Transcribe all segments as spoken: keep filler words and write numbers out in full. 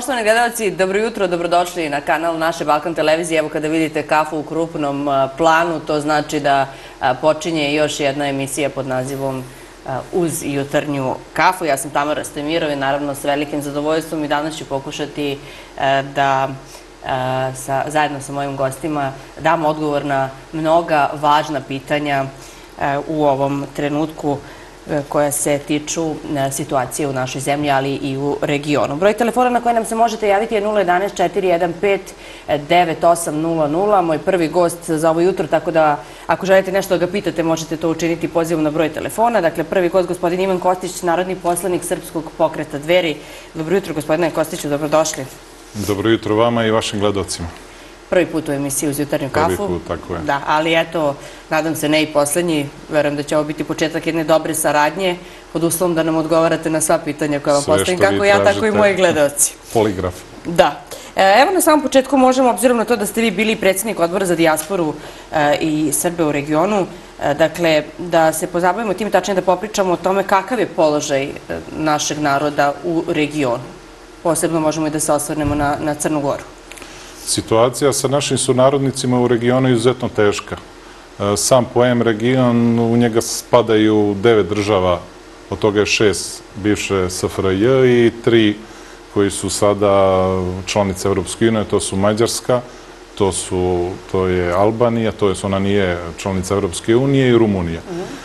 Poštovani gledalci, dobro jutro, dobrodošli na kanal naše Balkan televizije. Evo kada vidite kafu u krupnom planu, to znači da počinje još jedna emisija pod nazivom Uz jutarnju kafu. Ja sam Tamara Stojmirov i naravno s velikim zadovoljstvom i danas ću pokušati da zajedno sa mojim gostima dam odgovor na mnoga važna pitanja u ovom trenutku koja se tiču situacije u našoj zemlji, ali i u regionu. Broj telefona na koji nam se možete javiti je nula jedanaest četiri jedan pet devet osam nula nula. Moj prvi gost za ovo jutro, tako da ako želite nešto da ga pitate, možete to učiniti pozivom na broj telefona. Dakle, prvi gost, gospodin Ivan Kostić, narodni poslanik Srpskog pokreta Dveri. Dobro jutro, gospodine Kostiću, dobrodošli. Dobro jutro vama i vašim gledalcima. Prvi put u emisiji Uz jutarnju kafu. Prvi put, tako je. Da, ali eto, nadam se ne i poslednji. Verujem da će ovo biti početak jedne dobre saradnje, pod uslovom da nam odgovarate na sva pitanja koja vam postavim, kako ja, tako i moji gledalci. Poligraf. Da. Evo na samom početku možemo, obzirom na to da ste vi bili predsjednik odbora za dijasporu i Srbe u regionu, dakle, da se pozabavimo tim, tačnije da popričamo o tome kakav je položaj našeg naroda u regionu. Posebno možemo i da se osvrnemo na, na Crnu Goru. Situacija sa našim sunarodnicima u regionu je izuzetno teška. Sam pojam region, u njega spadaju devet država, od toga je šest bivše S F R J i tri koji su sada članice Evropske unije, to su Mađarska, to, su, to je Albanija, to je, ona nije članica Evropske unije, i Rumunija.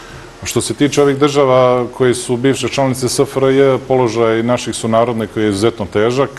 Što se tiče ovih država koji su bivše članice S F R J, položaj naših sunarodnika je izuzetno težak.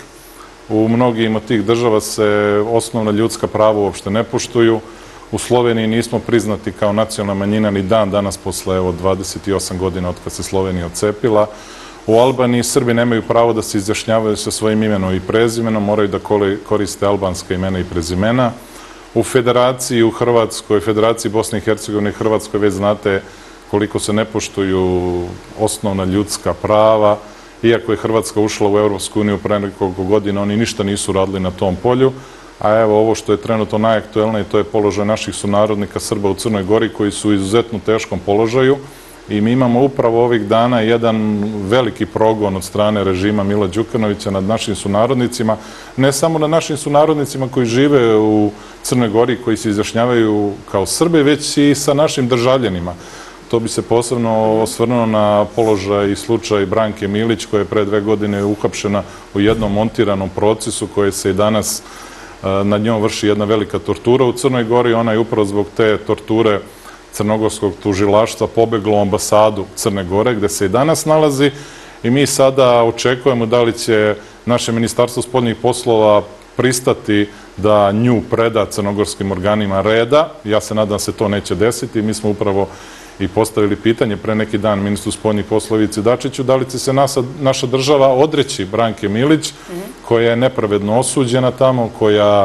U mnogim od tih država se osnovna ljudska prava uopšte ne poštuju. U Sloveniji nismo priznati kao nacionalna manjina ni dan danas posle evo, dvadeset osam godina od kad se Slovenija odcepila. U Albaniji Srbi nemaju pravo da se izjašnjavaju sa svojim imenom i prezimenom, moraju da koriste albanska imena i prezimena. U Federaciji, u Hrvatskoj, Federaciji Bosne i Hercegovine i Hrvatskoj već znate koliko se ne poštuju osnovna ljudska prava. Iako je Hrvatska ušla u Evropsku uniju pre nekoliko godina, oni ništa nisu radili na tom polju. A evo ovo što je trenutno najaktuelnije, to je položaj naših sunarodnika Srba u Crnoj Gori, koji su u izuzetno teškom položaju. I mi imamo upravo ovih dana jedan veliki progon od strane režima Mila Đukanovića nad našim sunarodnicima. Ne samo nad našim sunarodnicima koji žive u Crnoj Gori, koji se izjašnjavaju kao Srbi, već i sa našim državljanima. To bi se posebno osvrnuo na položaj i slučaj Branke Milić, koja je pre dve godine uhapšena u jednom montiranom procesu koje se i danas nad njom vrši jedna velika tortura u Crnoj Gori. Ona je upravo zbog te torture crnogorskog tužilaštva pobegla u ambasadu Crne Gore, gde se i danas nalazi, i mi sada očekujemo da li će naše Ministarstvo spoljnih poslova pristati da nju preda crnogorskim organima reda. Ja se nadam da se to neće desiti. Mi smo upravo i postavili pitanje pre neki dan ministru spoljnih poslova Ivici Dačiću da li će se naša država odreći Branke Milić, koja je nepravedno osuđena tamo, koja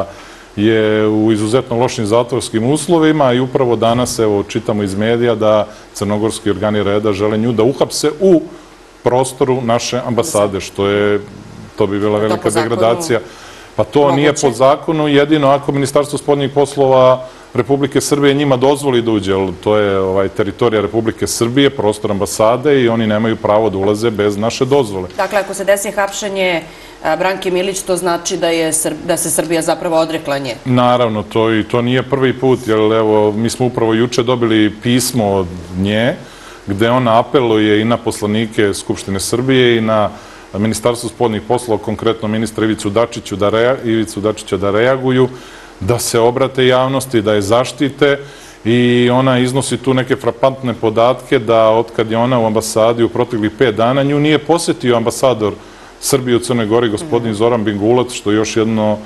je u izuzetno lošim zatvorskim uslovima, i upravo danas, evo, čitamo iz medija da crnogorski organi reda žele nju da uhapse u prostoru naše ambasade, što je, to bi bila velika degradacija. Pa to nije po zakonu, jedino ako Ministarstvo spoljnih poslova Republike Srbije njima dozvoli da uđe, jer to je teritorija Republike Srbije, prostor ambasade, i oni nemaju pravo da ulaze bez naše dozvole. Dakle, ako se desi hapšenje Branke Milić, to znači da se Srbija zapravo odrekla nje? Naravno, i to nije prvi put, jer evo, mi smo upravo juče dobili pismo od nje, gde ona apeluje i na poslanike Skupštine Srbije i na Ministarstvo spoljnih poslova, konkretno ministra Ivicu Dačića, da reaguju, da se obrate javnosti, da je zaštite, i ona iznosi tu neke frapantne podatke da otkad je ona u ambasadi u proteklih pet dana, nju nije posetio ambasador Srbije u Crnoj Gori, gospodin Zoran Bingulac, što je još jedno,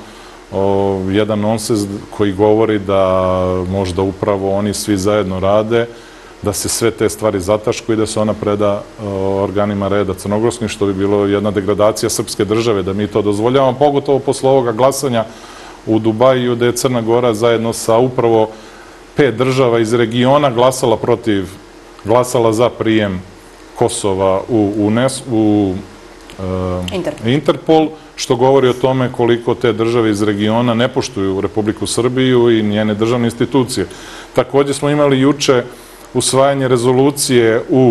jedan nonsens koji govori da možda upravo oni svi zajedno rade, da se sve te stvari zataškuju i da se ona preda organima reda crnogorskim, što bi bilo jedna degradacija srpske države, da mi to dozvoljavamo, pogotovo posle ovoga glasanja u Dubaju, da je Crna Gora zajedno sa upravo pet država iz regiona glasala protiv, glasala za prijem Kosova u Interpol, što govori o tome koliko te države iz regiona ne poštuju Republiku Srbiju i njene državne institucije. Takođe smo imali juče usvajanje rezolucije u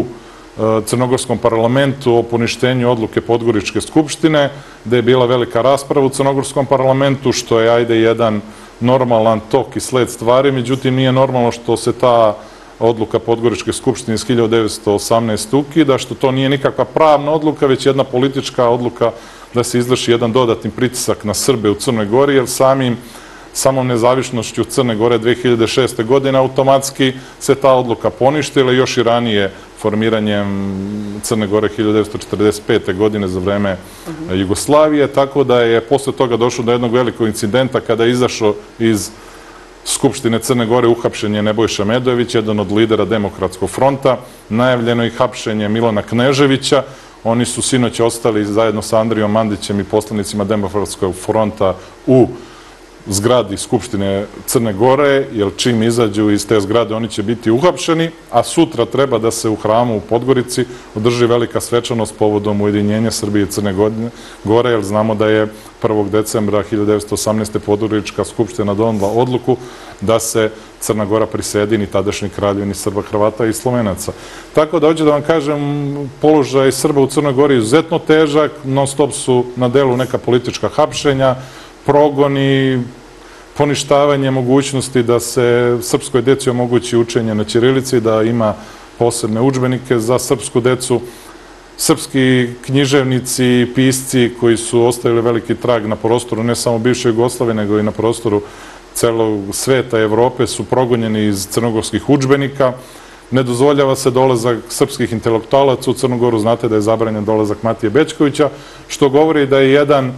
Crnogorskom parlamentu o poništenju odluke Podgoričke skupštine, gde je bila velika rasprava u Crnogorskom parlamentu, što je, ajde, jedan normalan tok i sled stvari, međutim nije normalno što se ta odluka Podgoričke skupštine iz hiljadu devetsto osamnaeste. ukida, što to nije nikakva pravna odluka, već jedna politička odluka da se izvrši jedan dodatni pritisak na Srbe u Crnoj Gori, jer samim samom nezavisnošću Crne Gore dve hiljade šeste. godine automatski se ta odluka poništila, još i ranije formiranjem Crne Gore hiljadu devetsto četrdeset pete. godine za vreme Jugoslavije, tako da je posle toga došlo do jednog velikog incidenta kada je izašao iz Skupštine Crne Gore uhapšen je Nebojša Medojević, jedan od lidera Demokratskog fronta, najavljeno je hapšenje Milana Kneževića. Oni su sinoć ostali zajedno sa Andrijom Mandićem i poslanicima Demokratskog fronta u zgradi Skupštine Crne Gore, jer čim izađu iz te zgrade oni će biti uhapšeni, a sutra treba da se u hramu u Podgorici održi velika svečanost povodom ujedinjenja Srbije i Crne Gore, jer znamo da je prvog decembra hiljadu devetsto osamnaeste. Podgorička skupština donela odluku da se Crna Gora prisedini tadašnji kraljevini Srba, Hrvata i Slovenaca. Tako da hoću da vam kažem, položaj Srba u Crnoj Gori je izuzetno težak, non stop su na delu neka politička hapšenja, progoni, poništavanje mogućnosti da se srpskoj deci omogući učenje na ćirilici, da ima posebne udžbenike za srpsku decu. Srpski književnici, pisci koji su ostavili veliki trag na prostoru ne samo bivše Jugoslavije, nego i na prostoru celog sveta, Evrope, su progonjeni iz crnogorskih udžbenika. Ne dozvoljava se dolazak srpskih intelektualaca u Crnu Goru, znate da je zabranjen dolazak Matije Bećkovića, što govori da je jedan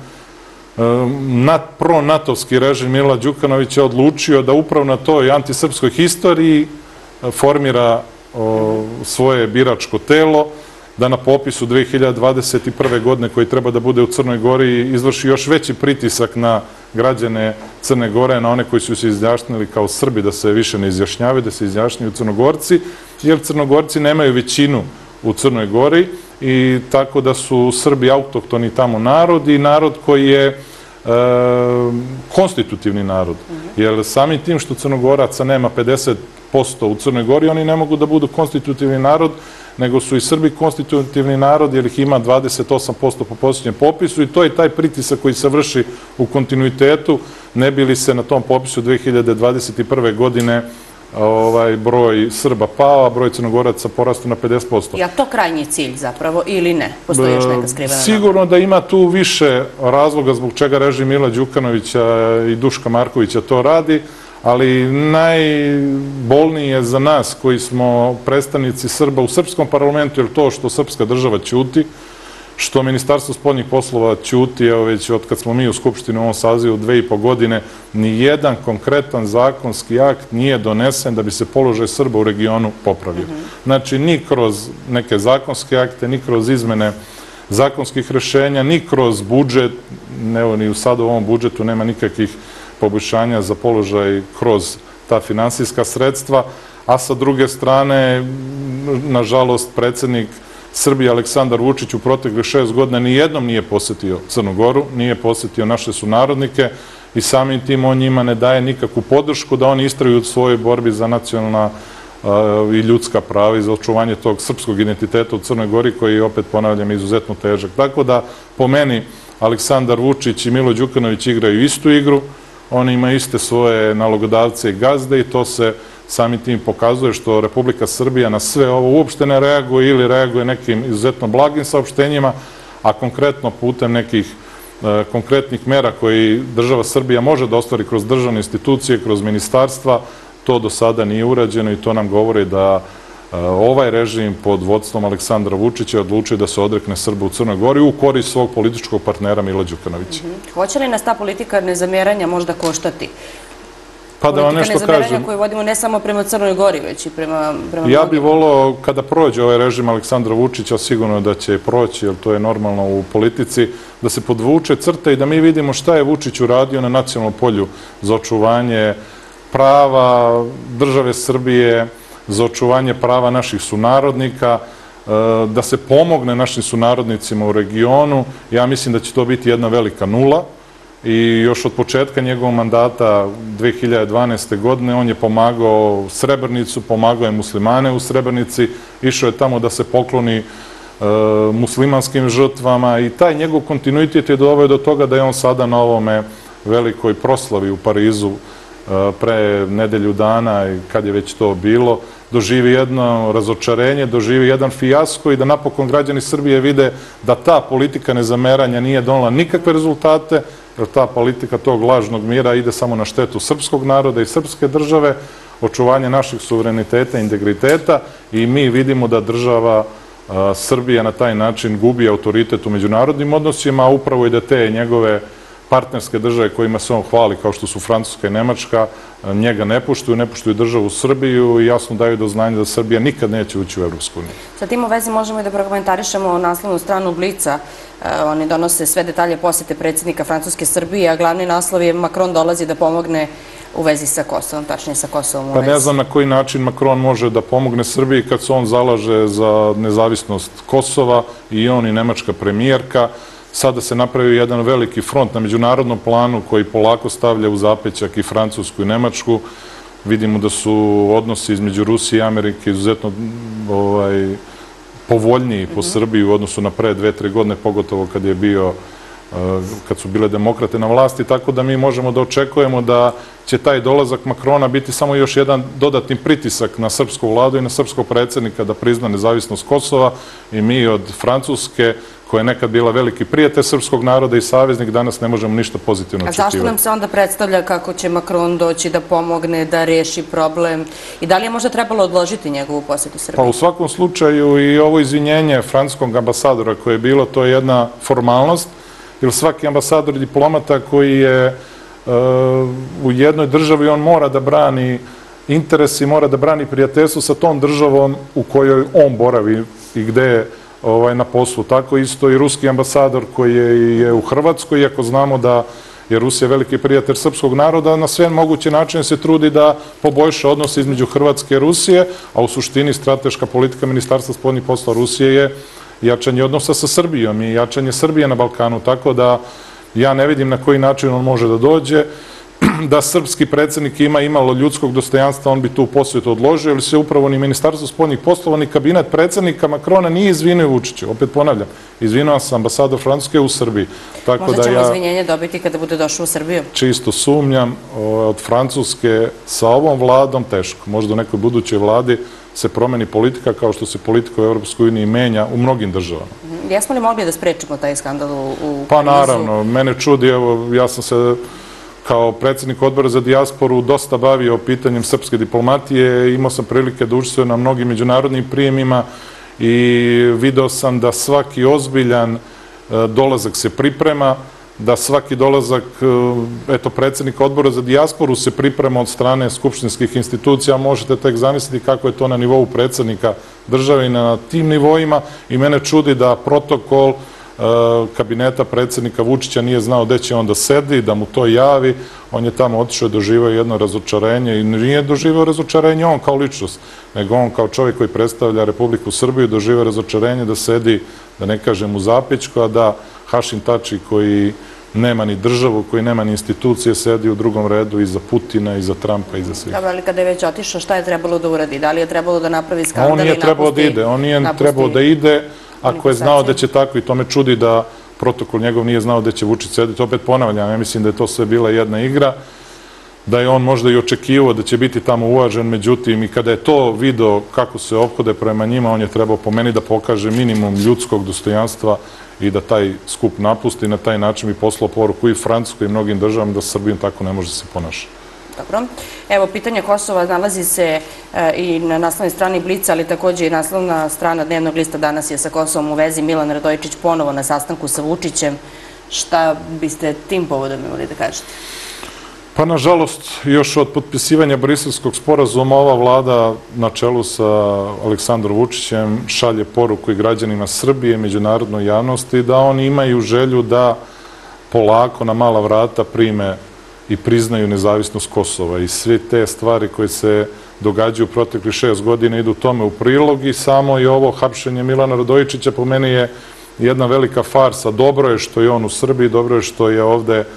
pro-natovski režim Mila Đukanovića odlučio da upravo na toj antisrpskoj historiji formira svoje biračko telo, da na popisu dve hiljade dvadeset prve. godine koji treba da bude u Crnoj Gori izvrši još veći pritisak na građane Crne Gore, na one koji su se izjašnjili kao Srbi da se više ne izjašnjavaju, da se izjašnjaju Crnogorci, jer Crnogorci nemaju većinu u Crnoj Gori i tako da su Srbi autohtoni tamo narod i narod koji je konstitutivni narod. Jer samim tim što Crnogoraca nema pedeset posto u Crnoj Gori, oni ne mogu da budu konstitutivni narod, nego su i Srbi konstitutivni narod, jer ih ima dvadeset osam posto po posljednjem popisu i to je taj pritisak koji se vrši u kontinuitetu, ne bi li se na tom popisu dve hiljade dvadeset prve. godine broj Srba pao, a broj Crnogoraca porastao na pedeset posto. Je li to krajnji cilj zapravo ili ne? Postoji još neka skrivena namera? Sigurno da ima tu više razloga zbog čega režim Mila Đukanovića i Duška Markovića to radi, ali najbolnije je za nas koji smo predstavnici Srba u srpskom parlamentu je to što srpska država ćuti, što Ministarstvo spoljnih poslova ćuti, evo već od kad smo mi u Skupštini u ovom sazivu dve i po godine, ni jedan konkretan zakonski akt nije donesen da bi se položaj Srba u regionu popravio. Znači, ni kroz neke zakonske akte, ni kroz izmene zakonskih rešenja, ni kroz budžet, evo ni u sad u ovom budžetu nema nikakvih poboljšanja za položaj kroz ta finansijska sredstva, a sa druge strane, nažalost, predsednik Srbije Aleksandar Vučić u proteklih šest godina nijednom nije posetio Crnu Goru, nije posetio naše sunarodnike i samim tim on njima ne daje nikakvu podršku da oni istraju u svojoj borbi za nacionalna i ljudska prava i za očuvanje tog srpskog identiteta u Crnoj Gori koji je, opet ponavljam, izuzetno težak. Tako da, po meni, Aleksandar Vučić i Milo Đukanović igraju istu igru, oni imaju iste svoje nalogodavce i gazde i to se samim tim pokazuje što Republika Srbija na sve ovo uopšte ne reaguje ili reaguje nekim izuzetno blagim saopštenjima, a konkretno putem nekih konkretnih mera koji država Srbija može da ostvari kroz državne institucije, kroz ministarstva, to do sada nije urađeno i to nam govori da ovaj režim pod vodstvom Aleksandra Vučića odlučuje da se odrekne Srba u Crnoj Gori u korist svog političkog partnera Mila Đukanovića. Hoće li nas ta politika nezamjeranja možda koštati? Pa da vam nešto kažem. Politika nezamjeranja koju vodimo ne samo prema Crnoj Gori, već i prema... Ja bih volao, kada prođe ovaj režim Aleksandra Vučića, sigurno da će proći, jer to je normalno u politici, da se podvuče crta i da mi vidimo šta je Vučić uradio na nacionalnom polju za očuvanje prava države Srbije, za očuvanje prava naših sunarodnika, da se pomogne našim sunarodnicima u regionu. Ja mislim da će to biti jedna velika nula i još od početka njegovog mandata dve hiljade dvanaeste. godine on je pomagao Srebrenicu, pomagao je muslimane u Srebrenici, išao je tamo da se pokloni muslimanskim žrtvama i taj njegov kontinuitet je doveo do toga da je on sada na ovome velikoj proslavi u Parizu pre nedelju dana i kad je već to bilo, doživi jedno razočarenje, doživi jedan fijasko i da napokon građani Srbije vide da ta politika nezameranja nije donela nikakve rezultate, jer ta politika tog lažnog mira ide samo na štetu srpskog naroda i srpske države, očuvanje naših suvereniteta i integriteta i mi vidimo da država Srbija na taj način gubi autoritet u međunarodnim odnosima, a upravo i da te njegove partnerske države kojima se on hvali, kao što su Francuska i Nemačka, njega ne poštuju, ne poštuju državu Srbiju i jasno daju do znanja da Srbija nikad neće ući u Evropsku uniju. Sa tim u vezi možemo i da prokomentarišemo naslovnu stranu Blica. Oni donose sve detalje posete predsjednika Francuske Srbije, a glavni naslov je Macron dolazi da pomogne u vezi sa Kosovom, tačnije sa Kosovom u vezi. Pa ne znam na koji način Macron može da pomogne Srbiji kad se on zalaže za nezavisnost Kosova i on i nemačka premijerka. Sada se napravio jedan veliki front na međunarodnom planu koji polako stavlja u zapećak i Francusku i Nemačku. Vidimo da su odnosi između Rusije i Amerike izuzetno povoljniji po Srbiji u odnosu na pre dve, tri godine, pogotovo kad je bio kad su bile demokrate na vlasti, tako da mi možemo da očekujemo da će taj dolazak Makrona biti samo još jedan dodatni pritisak na srpsku vladu i na srpskog predsjednika da prizna nezavisnost Kosova i mi od Francuske, koja je nekad bila veliki prijatelj srpskog naroda i saveznik, danas ne možemo ništa pozitivno očekivati. A zašto nam se onda predstavlja kako će Macron doći da pomogne, da reši problem i da li je možda trebalo odložiti njegovu posjetu Srbiji? Pa u svakom slučaju i ovo izvinjenje francuskog ambasadora koje je bilo, to je jedna formalnost, jer svaki ambasador i diplomata koji je u jednoj državi, on mora da brani interes i mora da brani prijateljstvo sa tom državom u kojoj on boravi i gde je na poslu. Tako isto i ruski ambasador koji je u Hrvatskoj, iako znamo da je Rusija veliki prijatelj srpskog naroda, na sve moguće načine se trudi da poboljša odnose između Hrvatske i Rusije, a u suštini strateška politika Ministarstva spoljnih poslova Rusije je jačanje odnosa sa Srbijom i jačanje Srbije na Balkanu, tako da ja ne vidim na koji način on može da dođe. Da srpski predsjednik ima imalo ljudskog dostojanstva, on bi tu posjetu odložio, ili se upravo ni Ministarstvo spoljnih poslova, ni kabinet predsjednika Makrona nije izvinio Vučiću. Opet ponavljam, izvinio se ambasador Francuske u Srbiji. Možda ćemo izvinjenje dobiti kada bude došao u Srbiju? Čisto sumnjam, od Francuske sa ovom vladom teško. Možda u nekoj budućoj vladi se promeni politika kao što se politika u Evropskoj uniji menja u mnogim državama. Jesmo li mogli da sprečimo taj skandal u Parizu? Pa naravno, mene čudi, evo, ja sam se kao predsjednik odbora za dijasporu dosta bavio pitanjem srpske diplomatije, imao sam prilike da učestvujem na mnogim međunarodnim prijemima i video sam da svaki ozbiljan dolazak se priprema, da svaki dolazak, eto, predsjednika odbora za dijasporu se priprema od strane skupštinskih institucija, možete tek zamisliti kako je to na nivou predsjednika države i na tim nivoima i mene čudi da protokol kabineta predsjednika Vučića nije znao gde će on da sedi, da mu to javi. On je tamo otišao i doživao jedno razočarenje i nije doživao razočarenje on kao ličnost, nego on kao čovjek koji predstavlja Republiku Srbiju doživao razočarenje da sedi, da ne kažem u zapećku, a da Hašim Tači koji nema ni državu, koji nema ni institucije, sedi u drugom redu i za Putina, i za Trumpa, i za svih. Dobro, ali kada je već otišao, šta je trebalo da uradi? Da li je trebalo da napravi skandal i napusti? On nije trebalo da ide, on nije trebalo da ide, ako je znao da će tako, i to me čudi da protokol njegov nije znao da će Vučić sediti. Opet ponavljam, ja mislim da je to sve bila jedna igra, da je on možda i očekivao da će biti tamo uvažen, međutim, i kada je to video kako se ophode prema njima, on je trebao po meni da pokaže minimum ljudskog dostojanstva i da taj skup napusti. Na taj način bi poslao poruku i Francuskoj i mnogim državama da Srbijom tako ne može se ponašati. Dobro. Evo, pitanje Kosova nalazi se i na naslovnoj strani Blica, ali također i naslovna strana Dnevnog lista Danas je sa Kosovom u vezi. Milan Radojičić ponovo na sastanku sa Vučićem. Šta biste tim povodom imali da kažete? Pa, nažalost, još od potpisivanja Briselskog sporazuma ova vlada na čelu sa Aleksandrom Vučićem šalje poruku i građanima Srbije i međunarodnoj javnosti da oni imaju želju da polako na mala vrata prime i priznaju nezavisnost Kosova i sve te stvari koje se događaju u proteklih šest godina idu tome u prilog i samo i ovo hapšenje Milana Radojičića po meni je jedna velika farsa. Dobro je što je on u Srbiji, dobro je što je ovde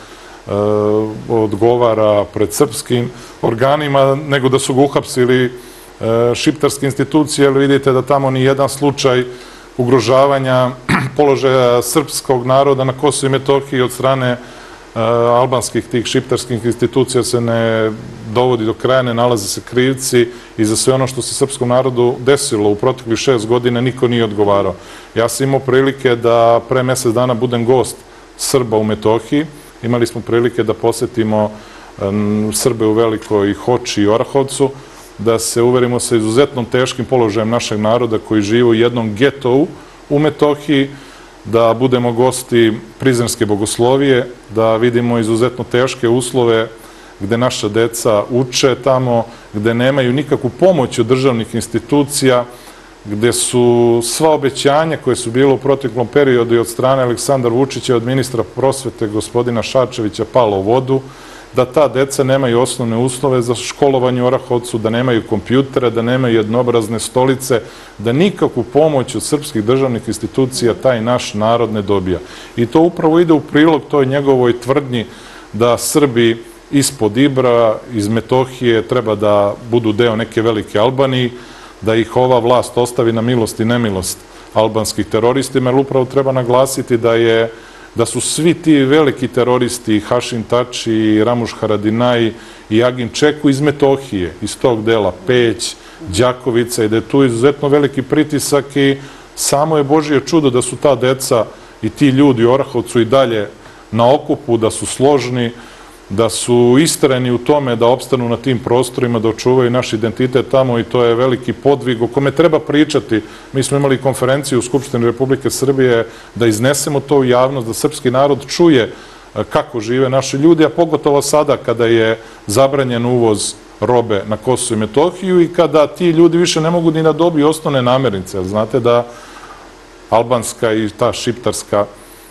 odgovara pred srpskim organima, nego da su ga uhapsili šiptarske institucije, jer vidite da tamo ni jedan slučaj ugrožavanja položaja srpskog naroda na Kosovu i Metohiji od strane albanskih tih šiptarskih institucija se ne dovodi do kraja, ne nalaze se krivci i za sve ono što se srpskom narodu desilo u proteklih šest godina niko nije odgovarao. Ja sam imao prilike da pre mesec dana budem gost Srba u Metohiji. Imali smo prilike da posetimo Srbe u Velikoj Hoči i Orahovcu, da se uverimo sa izuzetnom teškim položajem našeg naroda koji živi u jednom getovu u Metohiji, da budemo gosti Prizrenske bogoslovije, da vidimo izuzetno teške uslove gde naša deca uče tamo, gde nemaju nikakvu pomoć od državnih institucija, gde su sva obećanja koje su bile u proteklom periodu i od strane Aleksandra Vučića i od ministra prosvete gospodina Šarčevića palo u vodu, da ta deca nemaju osnovne uslove za školovanje u Orahovcu, da nemaju kompjutere, da nemaju jednobrazne stolice, da nikakvu pomoć od srpskih državnih institucija taj naš narod ne dobija. I to upravo ide u prilog toj njegovoj tvrdnji da Srbi ispod Ibra, iz Metohije, treba da budu deo neke velike Albanije, da ih ova vlast ostavi na milost i nemilost albanskih teroristima, jer upravo treba naglasiti da je da su svi ti veliki teroristi, Hašim Tači, Ramuš Haradinaj i Agin Čeku iz Metohije, iz tog dela, Peć, Đakovica, i da je tu izuzetno veliki pritisak i samo je Božje čudo da su ta deca i ti ljudi u Orahovcu i dalje na okupu, da su složni, da su istrajni u tome da opstanu na tim prostorima, da očuvaju naš identitet tamo i to je veliki podvig o kome treba pričati. Mi smo imali konferenciju u Skupštini Republike Srbije da iznesemo to u javnost, da srpski narod čuje kako žive naši ljudi, a pogotovo sada kada je zabranjen uvoz robe na Kosovu i Metohiju i kada ti ljudi više ne mogu ni da dobiju osnovne namirnice. Znate da albanska i ta šiptarska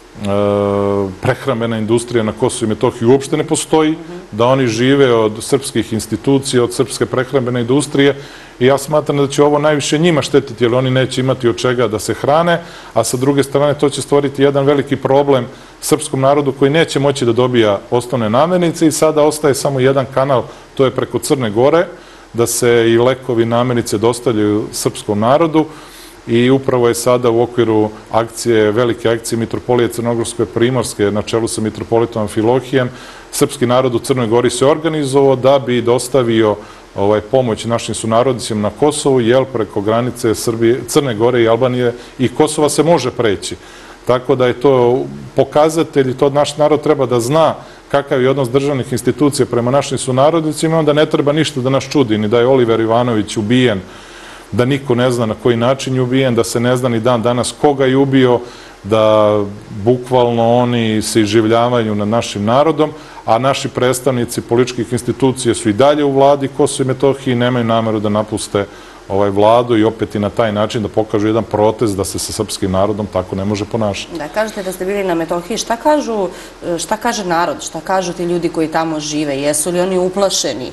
prehrambena industrija na Kosovu i Metohiji uopšte ne postoji, da oni žive od srpskih institucija, od srpske prehrambene industrije i ja smatram da će ovo najviše njima štetiti, jer oni neće imati od čega da se hrane, a sa druge strane to će stvoriti jedan veliki problem srpskom narodu koji neće moći da dobija osnovne namirnice i sada ostaje samo jedan kanal, to je preko Crne Gore, da se i lekovi, namirnice dostavljaju srpskom narodu. I upravo je sada u okviru akcije, velike akcije Mitropolije Crnogorske Primorske na čelu sa mitropolitom Amfilohijem, srpski narod u Crnoj Gori se organizovao da bi dostavio pomoć našim sunarodnicima na Kosovu, jer preko granice Crne Gore i Albanije i Kosova se može preći. Tako da je to pokazatelj i to naš narod treba da zna kakav je odnos državnih institucija prema našim sunarodnicima, onda ne treba ništa da nas čudi, ni da je Oliver Ivanović ubijen, da niko ne zna na koji način je ubijen, da se ne zna ni dan danas koga je ubio, da bukvalno oni se iživljavaju nad našim narodom, a naši predstavnici političkih institucija su i dalje u vladi Kosova i Metohije i nemaju nameru da napuste ovaj vladu i opet i na taj način da pokažu jedan protest da se sa srpskim narodom tako ne može ponašati. Da, kažete da ste bili na Metohiji. Šta kažu, šta kaže narod, šta kažu ti ljudi koji tamo žive? Jesu li oni uplašeni?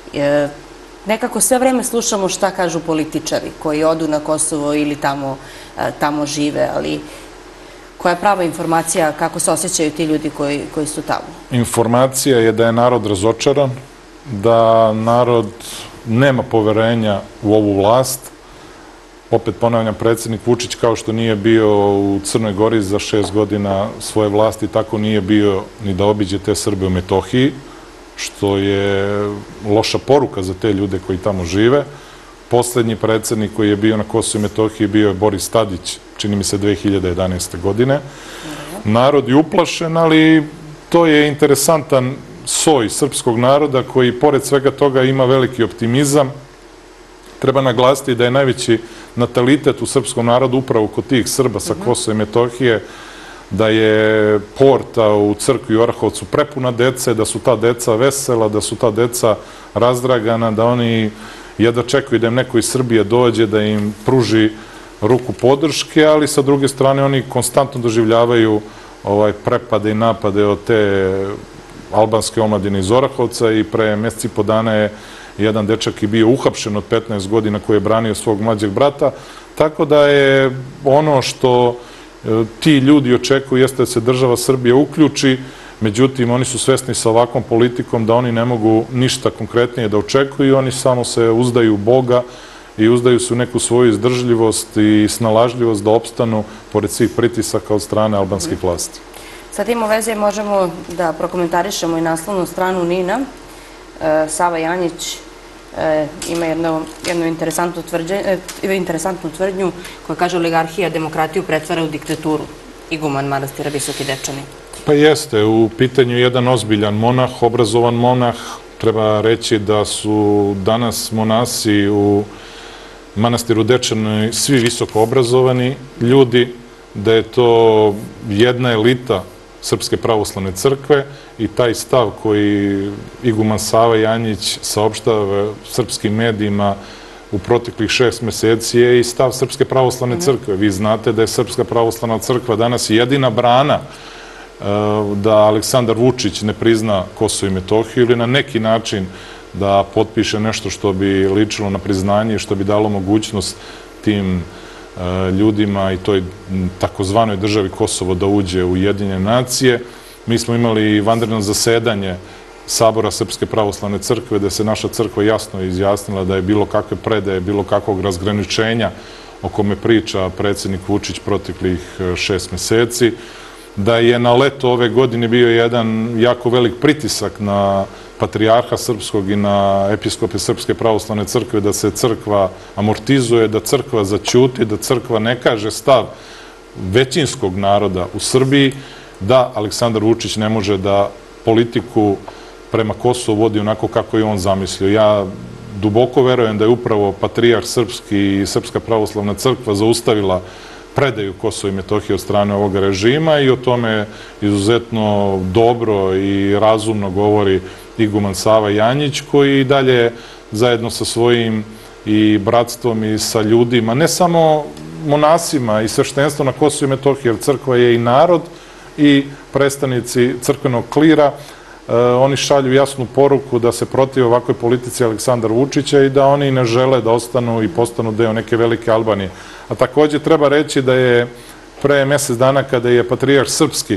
Nekako sve vreme slušamo šta kažu političari koji odu na Kosovo ili tamo žive, ali koja je prava informacija kako se osjećaju ti ljudi koji su tamo? Informacija je da je narod razočaran, da narod nema poverenja u ovu vlast. Opet ponavljam, predsjednik Vučić kao što nije bio u Crnoj Gori za šest godina svoje vlasti, tako nije bio ni da obiđe te Srbe u Metohiji, što je loša poruka za te ljude koji tamo žive. Poslednji predsjednik koji je bio na Kosovu i Metohiji bio je Boris Tadić, čini mi se dve hiljade jedanaeste. godine. Narod je uplašen, ali to je interesantan soj srpskog naroda koji pored svega toga ima veliki optimizam. Treba naglasiti da je najveći natalitet u srpskom narodu upravo kod tih Srba sa Kosova i Metohije, da je porta u crkvi u Orahovcu prepuna dece, da su ta deca vesela, da su ta deca razdragana, da oni jedva čekaju da im neko iz Srbije dođe, da im pruži ruku podrške, ali sa druge strane oni konstantno doživljavaju prepade i napade od te albanske omladine iz Orahovca i pre mesec i po dana je jedan dečak i bio uhapšen od petnaest godina koji je branio svog mlađeg brata, tako da je ono što ti ljudi očekuju jeste da se država Srbija uključi Međutim, oni su svesni sa ovakvom politikom da oni ne mogu ništa konkretnije da očekuju i oni samo se uzdaju u Boga i uzdaju se u neku svoju izdržljivost i snalažljivost da opstanu pored svih pritisaka od strane albanskih vlasti. Sa tim u vezi možemo da prokomentarišemo i naslovnu stranu NIN-a. Sava Janjić ima jednu interesantnu tvrdnju koja kaže oligarhija demokratiju pretvara u diktaturu. Iguman manastira Visoki Dečani. Pa jeste, u pitanju jedan ozbiljan monah, obrazovan monah. Treba reći da su danas monasi u manastiru Dečani svi visoko obrazovani ljudi, da je to jedna elita Srpske pravoslavne crkve i taj stav koji iguman Sava Janjić saopštava srpskim medijima u proteklih šest meseci je i stav Srpske pravoslavne crkve. Vi znate da je Srpska pravoslavna crkva danas jedina brana da Aleksandar Vučić ne prizna Kosovo i Metohiju ili na neki način da potpiše nešto što bi ličilo na priznanje i što bi dalo mogućnost tim ljudima i toj takozvanoj državi Kosovo da uđe u Ujedinjene nacije. Mi smo imali vanredno zasedanje Sabora Srpske pravoslavne crkve gde se naša crkva jasno izjasnila da je bilo kakve predaje, bilo kakvog razgraničenja o kome priča predsjednik Vučić proteklih šest meseci, da je na leto ove godine bio jedan jako velik pritisak na patrijarha srpskog i na episkope Srpske pravoslavne crkve da se crkva amortizuje, da crkva zaćuti, da crkva ne kaže stav većinskog naroda u Srbiji, da Aleksandar Vučić ne može da politiku prema Kosovu vodi onako kako je on zamislio. Ja duboko verujem da je upravo patrijarh srpski i Srpska pravoslavna crkva zaustavila predaju Kosova i Metohije od strane ovoga režima i o tome izuzetno dobro i razumno govori iguman Sava Janjić, koji i dalje zajedno sa svojim i bratstvom i sa ljudima, ne samo monasima i sveštenstvom na Kosovu i Metohiji, jer crkva je i narod i predstavnici crkvenog klira, oni šalju jasnu poruku da se protiv ovakvoj politici Aleksandra Vučića i da oni ne žele da ostanu i postanu deo neke velike Albanije. A takođe treba reći da je pre mesec dana kada je patrijarh srpski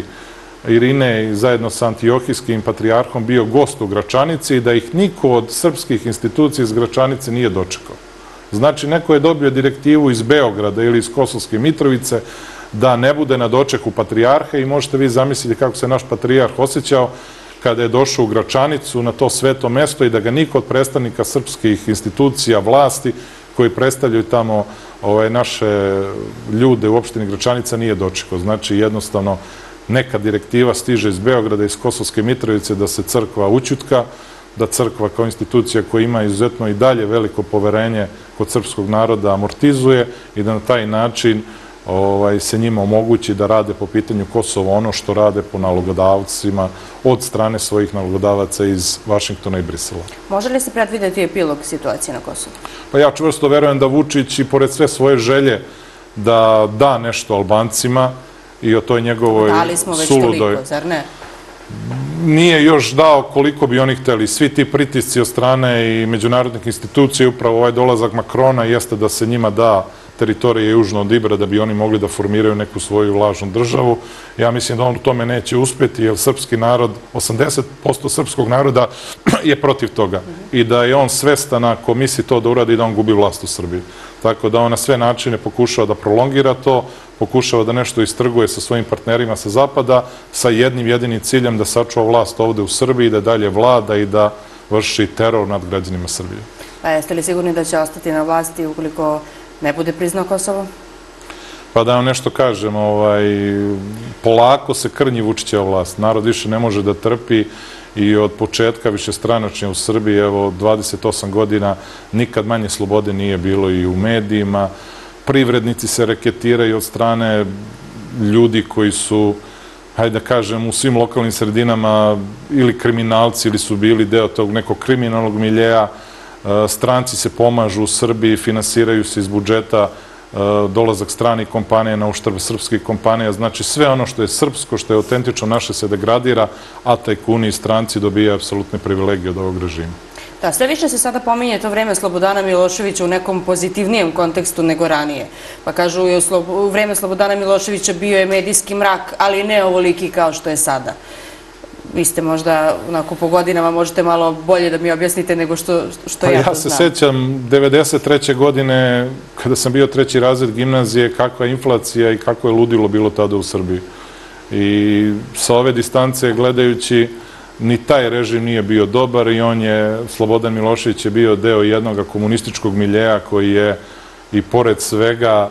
Irinej zajedno sa antiohijskim patrijarhom bio gost u Gračanici i da ih niko od srpskih institucija iz Gračanice nije dočekao. Znači, neko je dobio direktivu iz Beograda ili iz Kosovske Mitrovice da ne bude na dočeku patrijarha i možete vi zamisliti kako se naš patrijarh osjećao kada je došao u Gračanicu na to sveto mesto i da ga niko od predstavnika srpskih institucija, vlasti koji predstavljaju tamo naše ljude u opštini Gračanica nije dočekao. Znači, jednostavno, neka direktiva stiže iz Beograda, iz Kosovske Mitrovice da se crkva ućutka, da crkva kao institucija koja ima izuzetno i dalje veliko poverenje kod srpskog naroda amortizuje i da na taj način se njima omogući da rade po pitanju Kosova ono što rade po nalogodavcima od strane svojih nalogodavaca iz Vašingtona i Brisela. Može li se predvideti epilog situacije na Kosovu? Pa ja čvrsto verujem da Vučić i pored sve svoje želje da da nešto Albancima i o toj njegovoj suludoj... Dali smo već toliko, zar ne? Nije još dao koliko bi oni hteli. Svi ti pritisci od strane i međunarodnih institucija, upravo ovaj dolazak Makrona, jeste da se njima da teritorije južno od Ibra da bi oni mogli da formiraju neku svoju lažnu državu. Ja mislim da on u tome neće uspjeti, jer srpski narod, osamdeset posto srpskog naroda je protiv toga i da je on svestan ako misli to da uradi da on gubi vlast u Srbiji. Tako da on na sve načine pokušava da prolongira to, pokušava da nešto istrguje sa svojim partnerima sa zapada sa jednim jedinim ciljem da sačuva vlast ovde u Srbiji, da dalje vlada i da vrši teror nad građanima Srbije. Pa jeste li sigurni da će ostati na vlasti ukoliko ne bude priznao Kosovo? Pa da vam nešto kažem, polako se krnji Vučićeva vlast. Narod više ne može da trpi i od početka višestranačja u Srbiji, evo, dvadeset osam godina, nikad manje slobode nije bilo i u medijima. Privrednici se reketiraju od strane ljudi koji su, hajde da kažem, u svim lokalnim sredinama ili kriminalci ili su bili deo tog nekog kriminalnog miljeja. Stranci se pomažu u Srbiji, finansiraju se iz budžeta dolazak stranih kompanija na uštrb srpskih kompanija. Znači, sve ono što je srpsko, što je autentično naše se degradira, a tajkuni i stranci dobijaju apsolutne privilegije od ovog režima. Da, sve više se sada pominje to vreme Slobodana Miloševića u nekom pozitivnijem kontekstu nego ranije. Pa kažu, u vreme Slobodana Miloševića bio je medijski mrak, ali ne ovoliki kao što je sada. Vi ste možda, onako po godinama, možete malo bolje da mi objasnite nego što ja to znam. Ja se sećam devedeset treće godine, kada sam bio treći razred gimnazije, kakva je inflacija i kako je ludilo bilo tada u Srbiji. I sa ove distance gledajući, ni taj režim nije bio dobar i on je, Slobodan Milošević je bio deo jednog komunističkog miljeja koji je i pored svega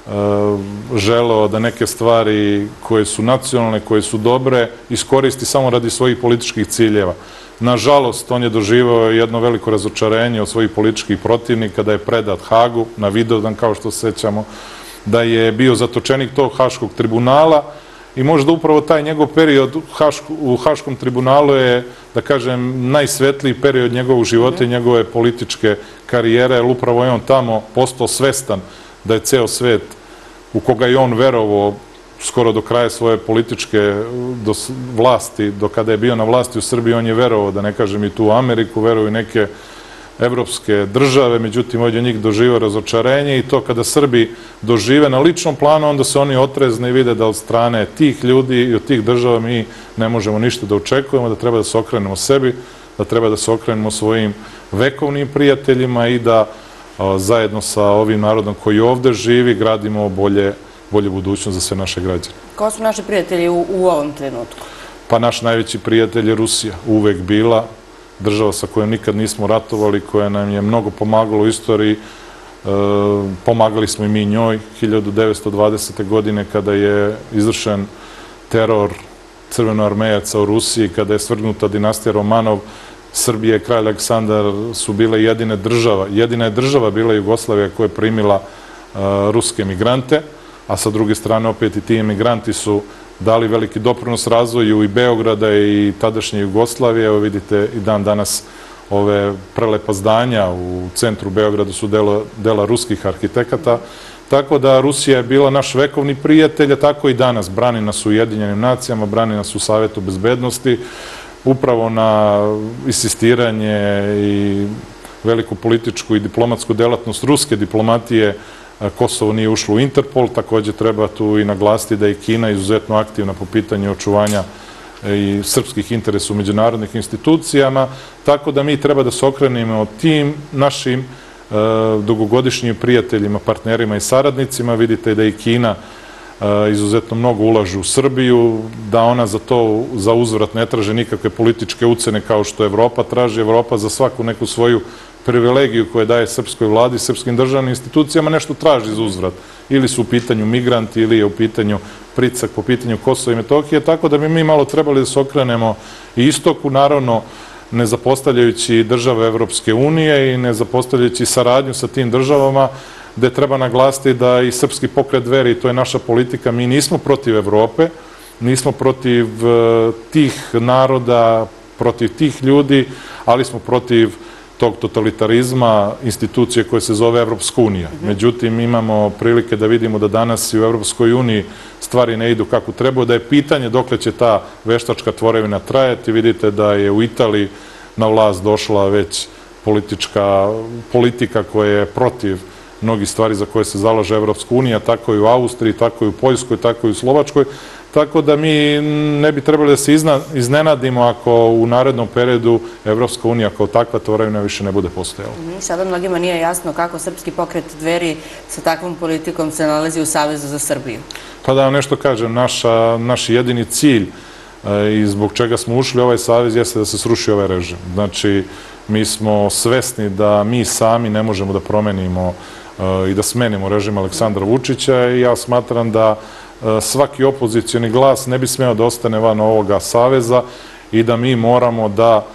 želeo da neke stvari koje su nacionalne, koje su dobre, iskoristi samo radi svojih političkih ciljeva. Nažalost, on je doživao jedno veliko razočarenje od svojih političkih protivnika, da je predat Hagu, na Vidovdan, kao što se sećamo, da je bio zatočenik tog Haškog tribunala i možda upravo taj njegov period u Haškom tribunalu je, da kažem, najsvetliji period njegovog života i njegove političke karijere, jer upravo je on tamo postao svestan da je ceo svet u koga je on verovao skoro do kraja svoje političke vlasti, do kada je bio na vlasti u Srbiji, on je verovao, da ne kažem i tu u Ameriku, verovao i neke evropske države, međutim ovdje njih doživio razočarenje i to kada Srbi dožive na ličnom planu, onda se oni otrezne i vide da od strane tih ljudi i od tih država mi ne možemo ništa da očekujemo, da treba da se okrenemo sebi, da treba da se okrenemo svojim vekovnim prijateljima i da zajedno sa ovim narodom koji ovde živi gradimo bolje, bolje budućnost za sve naše građane. Ko su naši prijatelji u, u ovom trenutku? Pa naš najveći prijatelj je Rusija, uvek bila država sa kojom nikad nismo ratovali, koja nam je mnogo pomagala u istoriji. E, pomagali smo i mi njoj hiljadu devetsto dvadesete. godine kada je izvršen teror crvenoarmejaca u Rusiji, kada je svrgnuta dinastija Romanov. Srbija i kralj Aleksandar su bile jedine država, jedina je država bila Jugoslavija koja je primila uh, ruske migrante, a sa druge strane opet i ti emigranti su dali veliki doprinos razvoju i Beograda i tadašnje Jugoslavije. Evo vidite i dan danas ove prelepa zdanja u centru Beograda su dela, dela ruskih arhitekata. Tako da Rusija je bila naš vekovni prijatelj, a tako i danas. Brani nas u Ujedinjenim nacijama, brani nas u Savetu bezbednosti, upravo na insistiranje i veliku političku i diplomatsku delatnost ruske diplomatije Kosovo nije ušlo u Interpol. Također treba tu i naglasiti da je Kina izuzetno aktivna po pitanju očuvanja i srpskih interesa u međunarodnih institucijama, tako da mi treba da se okrenemo tim našim dugogodišnjim prijateljima, partnerima i saradnicima. Vidite da i Kina izuzetno mnogo ulažu u Srbiju, da ona za to, za uzvrat ne traže nikakve političke ucene kao što Evropa traži. Evropa za svaku neku svoju privilegiju koje daje srpskoj vladi, srpskim državnim institucijama, nešto traži za uzvrat. Ili su u pitanju migranti, ili je u pitanju pritisak po pitanju Kosova i Metohije, tako da bi mi malo trebali da se okrenemo i istoku, naravno ne zapostavljajući države Evropske unije i ne zapostavljajući saradnju sa tim državama, gde treba naglasiti da i Srpski pokret Dveri, i to je naša politika, mi nismo protiv Evrope, nismo protiv tih naroda, protiv tih ljudi, ali smo protiv tog totalitarizma institucije koje se zove Evropska unija. Međutim, imamo prilike da vidimo da danas i u Evropskoj uniji stvari ne idu kako treba, da je pitanje dokle će ta veštačka tvorevina trajati. Vidite da je u Italiji na vlast došla već politička politika koja je protiv mnogi stvari za koje se zalaže Evropska unija, tako i u Austriji, tako i u Poljskoj, tako i u Slovačkoj. Tako da mi ne bi trebali da se iznenadimo ako u narednom periodu Evropska unija kao takva tvorevina više ne bude postojala. Sada mnogima nije jasno kako Srpski pokret Dveri sa takvom politikom se nalazi u Savezu za Srbiju. Pa da vam nešto kažem, naš jedini cilj i zbog čega smo ušli u ovaj savez jeste da se sruši ovaj režim. Znači, mi smo svesni da mi sami ne možemo da promenimo i da smenimo režim Aleksandra Vučića i ja smatram da svaki opozicijoni glas ne bi smeo da ostane van ovoga saveza i da mi moramo da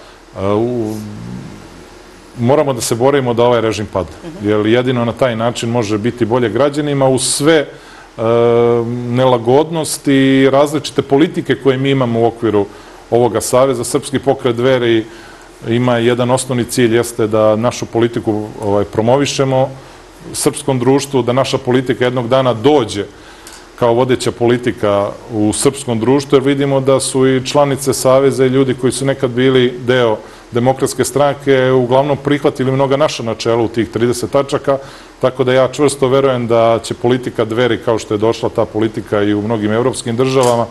moramo da se borimo da ovaj režim padne. Jer jedino na taj način može biti bolje građanima uz sve nelagodnosti i različite politike koje mi imamo u okviru ovoga saveza. Srpski pokret Dveri ima jedan osnovni cilj, jeste da našu politiku promovišemo srpskom društvu, da naša politika jednog dana dođe kao vodeća politika u srpskom društvu, jer vidimo da su i članice Saveza i ljudi koji su nekad bili deo Demokratske stranke uglavnom prihvatili mnoga naša načela u tih trideset tačaka, tako da ja čvrsto verujem da će politika Dveri, kao što je došla ta politika i u mnogim evropskim državama,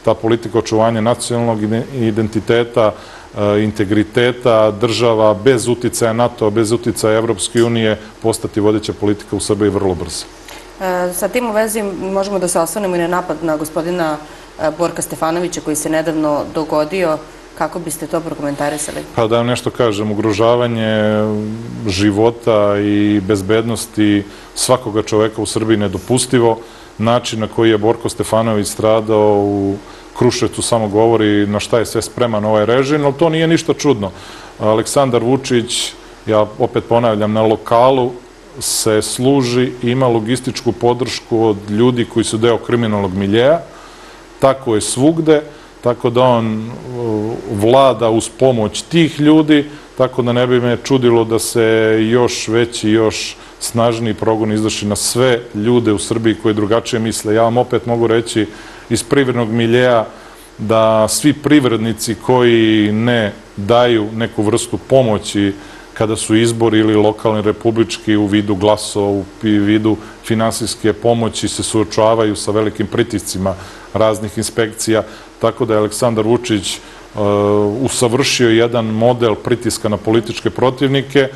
ta politika očuvanja nacionalnog identiteta, integriteta država bez uticaja NATO, bez uticaja Evropske unije postati vodeća politika u Srbiji vrlo brzo. Sa tim u vezi možemo da se osvrnemo i na napad na gospodina Borka Stefanovića koji se nedavno dogodio. Kako biste to prokomentarisali? Pa da vam nešto kažem, ugrožavanje života i bezbednosti svakoga čoveka u Srbiji nedopustivo. Način na koji je Borko Stefanović stradao u Kruševcu samo govori na šta je sve spreman ovaj režim, ali to nije ništa čudno. Aleksandar Vučić, ja opet ponavljam, na lokalu se služi i ima logističku podršku od ljudi koji su deo kriminalnog miljeja. Tako je svugde, tako da on vlada uz pomoć tih ljudi, tako da ne bi me čudilo da se još veći, još snažniji progon izvrši na sve ljude u Srbiji koji drugačije misle. Ja vam opet mogu reći iz privrednog miljeja da svi privrednici koji ne daju neku vrstu pomoći kada su izbori ili lokalni, republički u vidu glasova, u vidu finansijske pomoći se suočavaju sa velikim pritiscima raznih inspekcija, tako da je Aleksandar Vučić usavršio jedan model pritiska na političke protivnike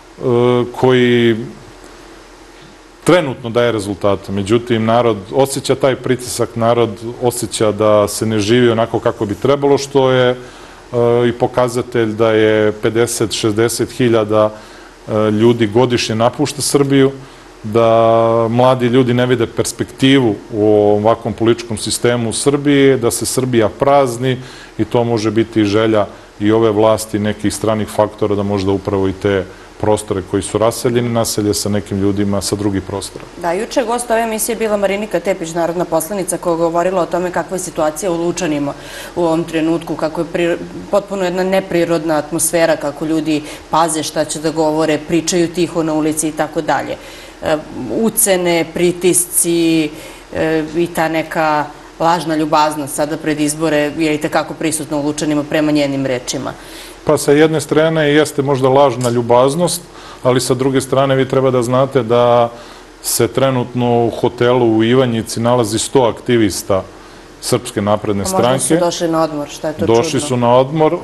koji trenutno daje rezultate. Međutim, narod osjeća taj pritisak, narod osjeća da se ne živi onako kako bi trebalo, što je i pokazatelj da je pedeset do šezdeset hiljada ljudi godišnje napušta Srbiju, da mladi ljudi ne vide perspektivu u ovakvom političkom sistemu u Srbiji, da se Srbija prazni i to može biti želja i ove vlasti nekih stranih faktora da možda upravo i te prostore koji su raseljeni, naselje sa nekim ljudima sa drugih prostora. Da, juče gost ove emisije bila Marinika Tepić, narodna poslanica, koja je govorila o tome kakva je situacija u Lučanima u ovom trenutku, kako je potpuno jedna neprirodna atmosfera, kako ljudi paze šta će da govore, pričaju tiho na ulici i tako dalje. Ucene, pritisci i ta neka lažna ljubaznost sada pred izbore je i tekako prisutna u Lučanima prema njenim rečima. Pa sa jedne strane jeste možda lažna ljubaznost, ali sa druge strane vi treba da znate da se trenutno u hotelu u Ivanjici nalazi sto aktivista Srpske napredne stranke. Možda su došli na odmor, šta je to čudno? Došli su na odmor,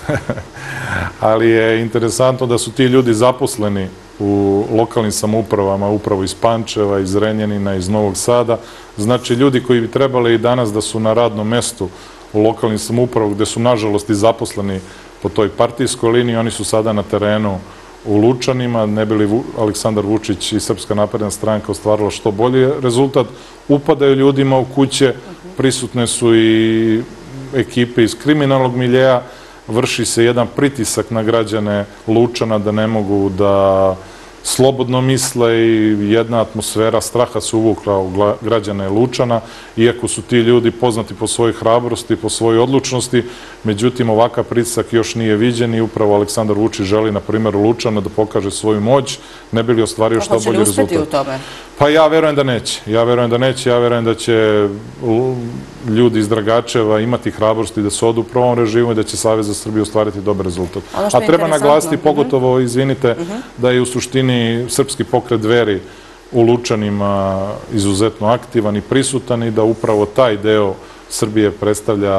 ali je interesantno da su ti ljudi zaposleni u lokalnim samoupravama, upravo iz Pančeva, iz Renjanina, iz Novog Sada. Znači, ljudi koji bi trebali i danas da su na radnom mestu u lokalnim samoupravama, gde su nažalost i zaposleni po toj partijskoj liniji, oni su sada na terenu u Lučanima, ne bi li Aleksandar Vučić i Srpska napredna stranka ostvarila što bolji rezultat. Upadaju ljudima u kuće, prisutne su i ekipe iz kriminalnog miljeja, vrši se jedan pritisak na građane Lučana da ne mogu da slobodno misle i jedna atmosfera straha se uvukla u građane Lučana, iako su ti ljudi poznati po svojoj hrabrosti, po svojoj odlučnosti. Međutim, ovakav pritisak još nije viđen i upravo Aleksandar Vučić želi, na primjer, u Lučanu da pokaže svoju moć, ne bi li ostvario što bolji rezultat. Hoće li uspeti u tome? Pa ja verujem da neće. Ja verujem da neće. Ja verujem da će ljudi iz Dragačeva imati hrabrosti da se odu u prvom režimu i da će Savez za Srbiju ostvariti dobar rezultat. A treba naglasiti, pogotovo, izvinite, da je u suštini Srpski pokret Dveri u Lučanima izuzetno aktivan i prisutan i da upravo taj deo Srbije predstavlja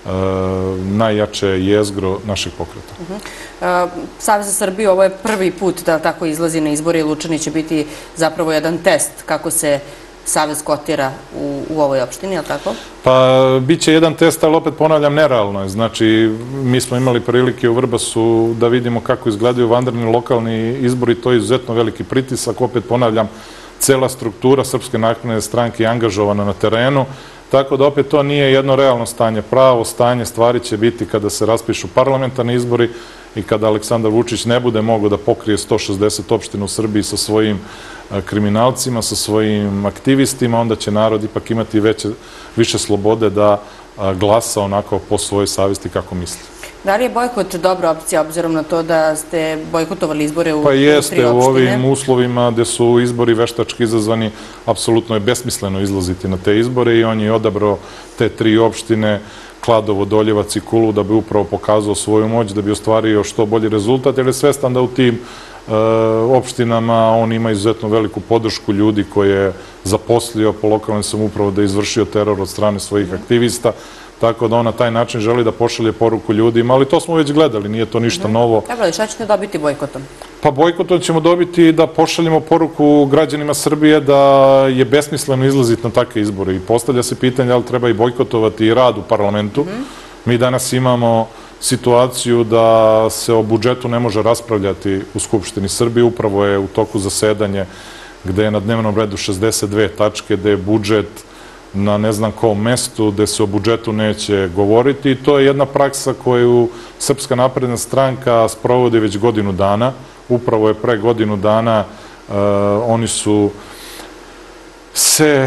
najjače jezgro našeg pokreta. Savez za Srbiju, ovo je prvi put da tako izlazi na izbore i Lučani će biti zapravo jedan test kako se Savez kotira u ovoj opštini, je li tako? Pa, bit će jedan test, ali opet ponavljam, nerealno je. Znači, mi smo imali prilike u Vrbasu da vidimo kako izgledaju vanredni lokalni izbori, to je izuzetno veliki pritisak. Opet ponavljam, cela struktura Srpske napredne stranke je angažovana na terenu, tako da opet to nije jedno realno stanje. Pravo stanje stvari će biti kada se raspišu parlamentarni izbori i kada Aleksandar Vučić ne bude mogao da pokrije sto šezdeset opština u Srbiji sa svojim kriminalcima, sa svojim aktivistima, onda će narod ipak imati više slobode da glasa onako po svojoj savjesti kako misli. Da li je bojkot dobra opcija, obzirom na to da ste bojkotovali izbore u tri opštine? Pa jeste, u ovim uslovima gde su izbori veštački izazvani, apsolutno je besmisleno izlaziti na te izbore i on je odabrao te tri opštine, Kladovo, Doljevac i Kulu, da bi upravo pokazao svoju moć, da bi ostvario što bolji rezultat, jer je svestan da u tim opštinama on ima izuzetno veliku podršku ljudi koje je zaposlio po lokalnoj samoupravi da je izvršio teror od strane svojih aktivista, tako da on na taj način želi da pošalje poruku ljudima, ali to smo već gledali, nije to ništa novo. Dobro, šta ćete dobiti bojkotom? Pa bojkotom ćemo dobiti da pošaljemo poruku građanima Srbije da je besmisleno izlaziti na takve izbore i postavlja se pitanje da li treba i bojkotovati i rad u parlamentu. Mi danas imamo situaciju da se o budžetu ne može raspravljati u Skupštini Srbije. Upravo je u toku zasedanje gde je na dnevnom redu šezdeset dve tačke, gde je budžet na ne znam kom mestu, gde se o budžetu neće govoriti. I to je jedna praksa koju Srpska napredna stranka sprovodi već godinu dana. Upravo je pre godinu dana oni su se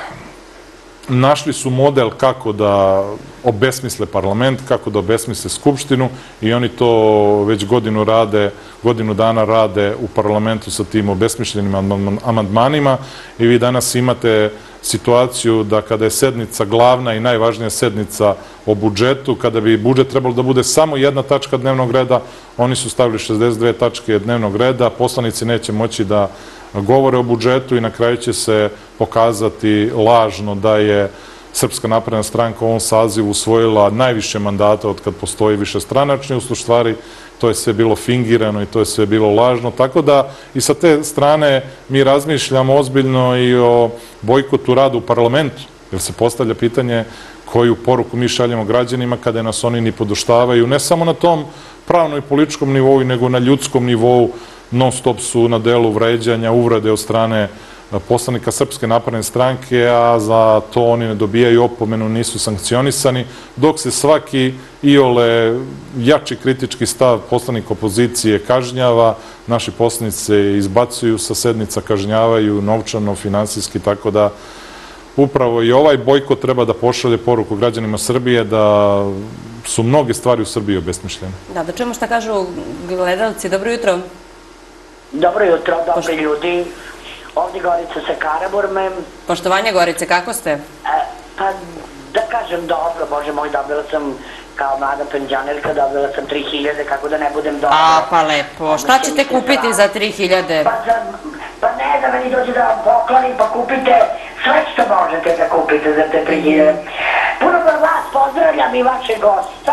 našli su model kako da obesmisle parlament, kako da obesmisle Skupštinu i oni to već godinu rade, godinu dana rade u parlamentu sa tim obesmišljenim amandmanima i vi danas imate situaciju da kada je sednica glavna i najvažnija sednica o budžetu, kada bi budžet trebalo da bude samo jedna tačka dnevnog reda, oni su stavili šezdeset dve tačke dnevnog reda, poslanici neće moći da govore o budžetu i na kraju će se pokazati lažno da je Srpska napredna stranka u ovom sazivu usvojila najviše mandata od kad postoji višestranačni, u stvari to je sve bilo fingirano i to je sve bilo lažno, tako da i sa te strane mi razmišljamo ozbiljno i o bojkotu rada u parlamentu, jer se postavlja pitanje koju poruku mi šaljemo građanima kada nas oni ni podoštavaju, ne samo na tom pravno i političkom nivou, nego na ljudskom nivou, non stop su na delu vređanja, uvrede od strane poslanika Srpske napredne stranke, a za to oni ne dobijaju opomenu, nisu sankcionisani, dok se svaki iole jači kritički stav poslanika opozicije kažnjava, naši poslanici se izbacuju sa sednica, kažnjavaju novčano, finansijski, tako da upravo i ovaj bojkot treba da pošalje poruku građanima Srbije da su mnoge stvari u Srbiji obesmišljene. Da, da čujemo šta kažu gledalci. Dobro jutro. Dobro jutro, dobri ljudi. Ovdje Gorica sa Karaburmem. Poštovanje Gorice, kako ste? Pa da kažem dobro, bože moj, dobila sam kao mlada penzionerka, dobila sam tri hiljade, kako da ne budem dobro. A, pa lepo. Šta ćete kupiti za tri hiljade? Pa ne da meni dođe da vam poklonim, pa kupite sve što možete da kupite za te tri hiljade. Puno vas pozdravljam i vaše gosta.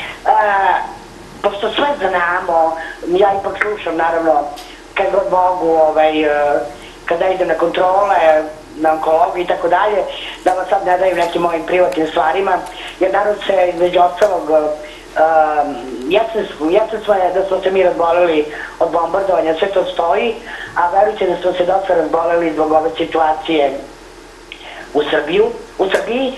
Pošto sve znamo, ja ipak slušam naravno kad god mogu, kada idem na kontrole, na onkologiju i tako dalje, da vas sad ne dajem nekim mojim privatnim stvarima, jer narod se između ostalog, jasno svoje da smo se mi razboleli od bombardovanja, sve to stoji, a verujte da smo se dosta razboleli zbog ove situacije u Srbiju, u Srbiji,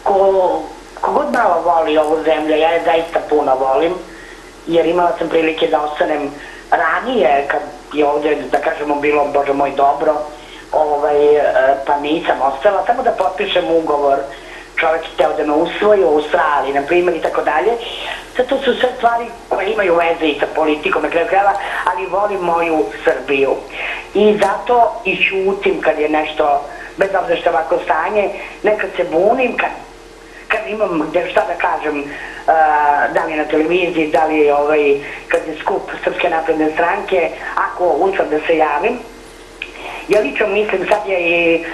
kogod malo voli ovu zemlju, ja je zaista puno volim, jer imala sam prilike da ostanem ranije, kad je ovdje, da kažemo, bilo, bože moj, dobro, pa nisam ostala, samo da potpišem ugovor, čovjek hteo da me usvoji u Australiji, na primjer, i tako dalje. Sad to su sve stvari koje imaju veze i sa politikom, na kraju krajeva, ali volim moju Srbiju. I zato i ćutim kad je nešto, bez obzira što je ovako stanje, nekad se bunim, kad kad imam šta da kažem, da li je na televiziji, da li je kad je skup Srpske napredne stranke, ako uspem da se javim. Ja lično mislim, sad je i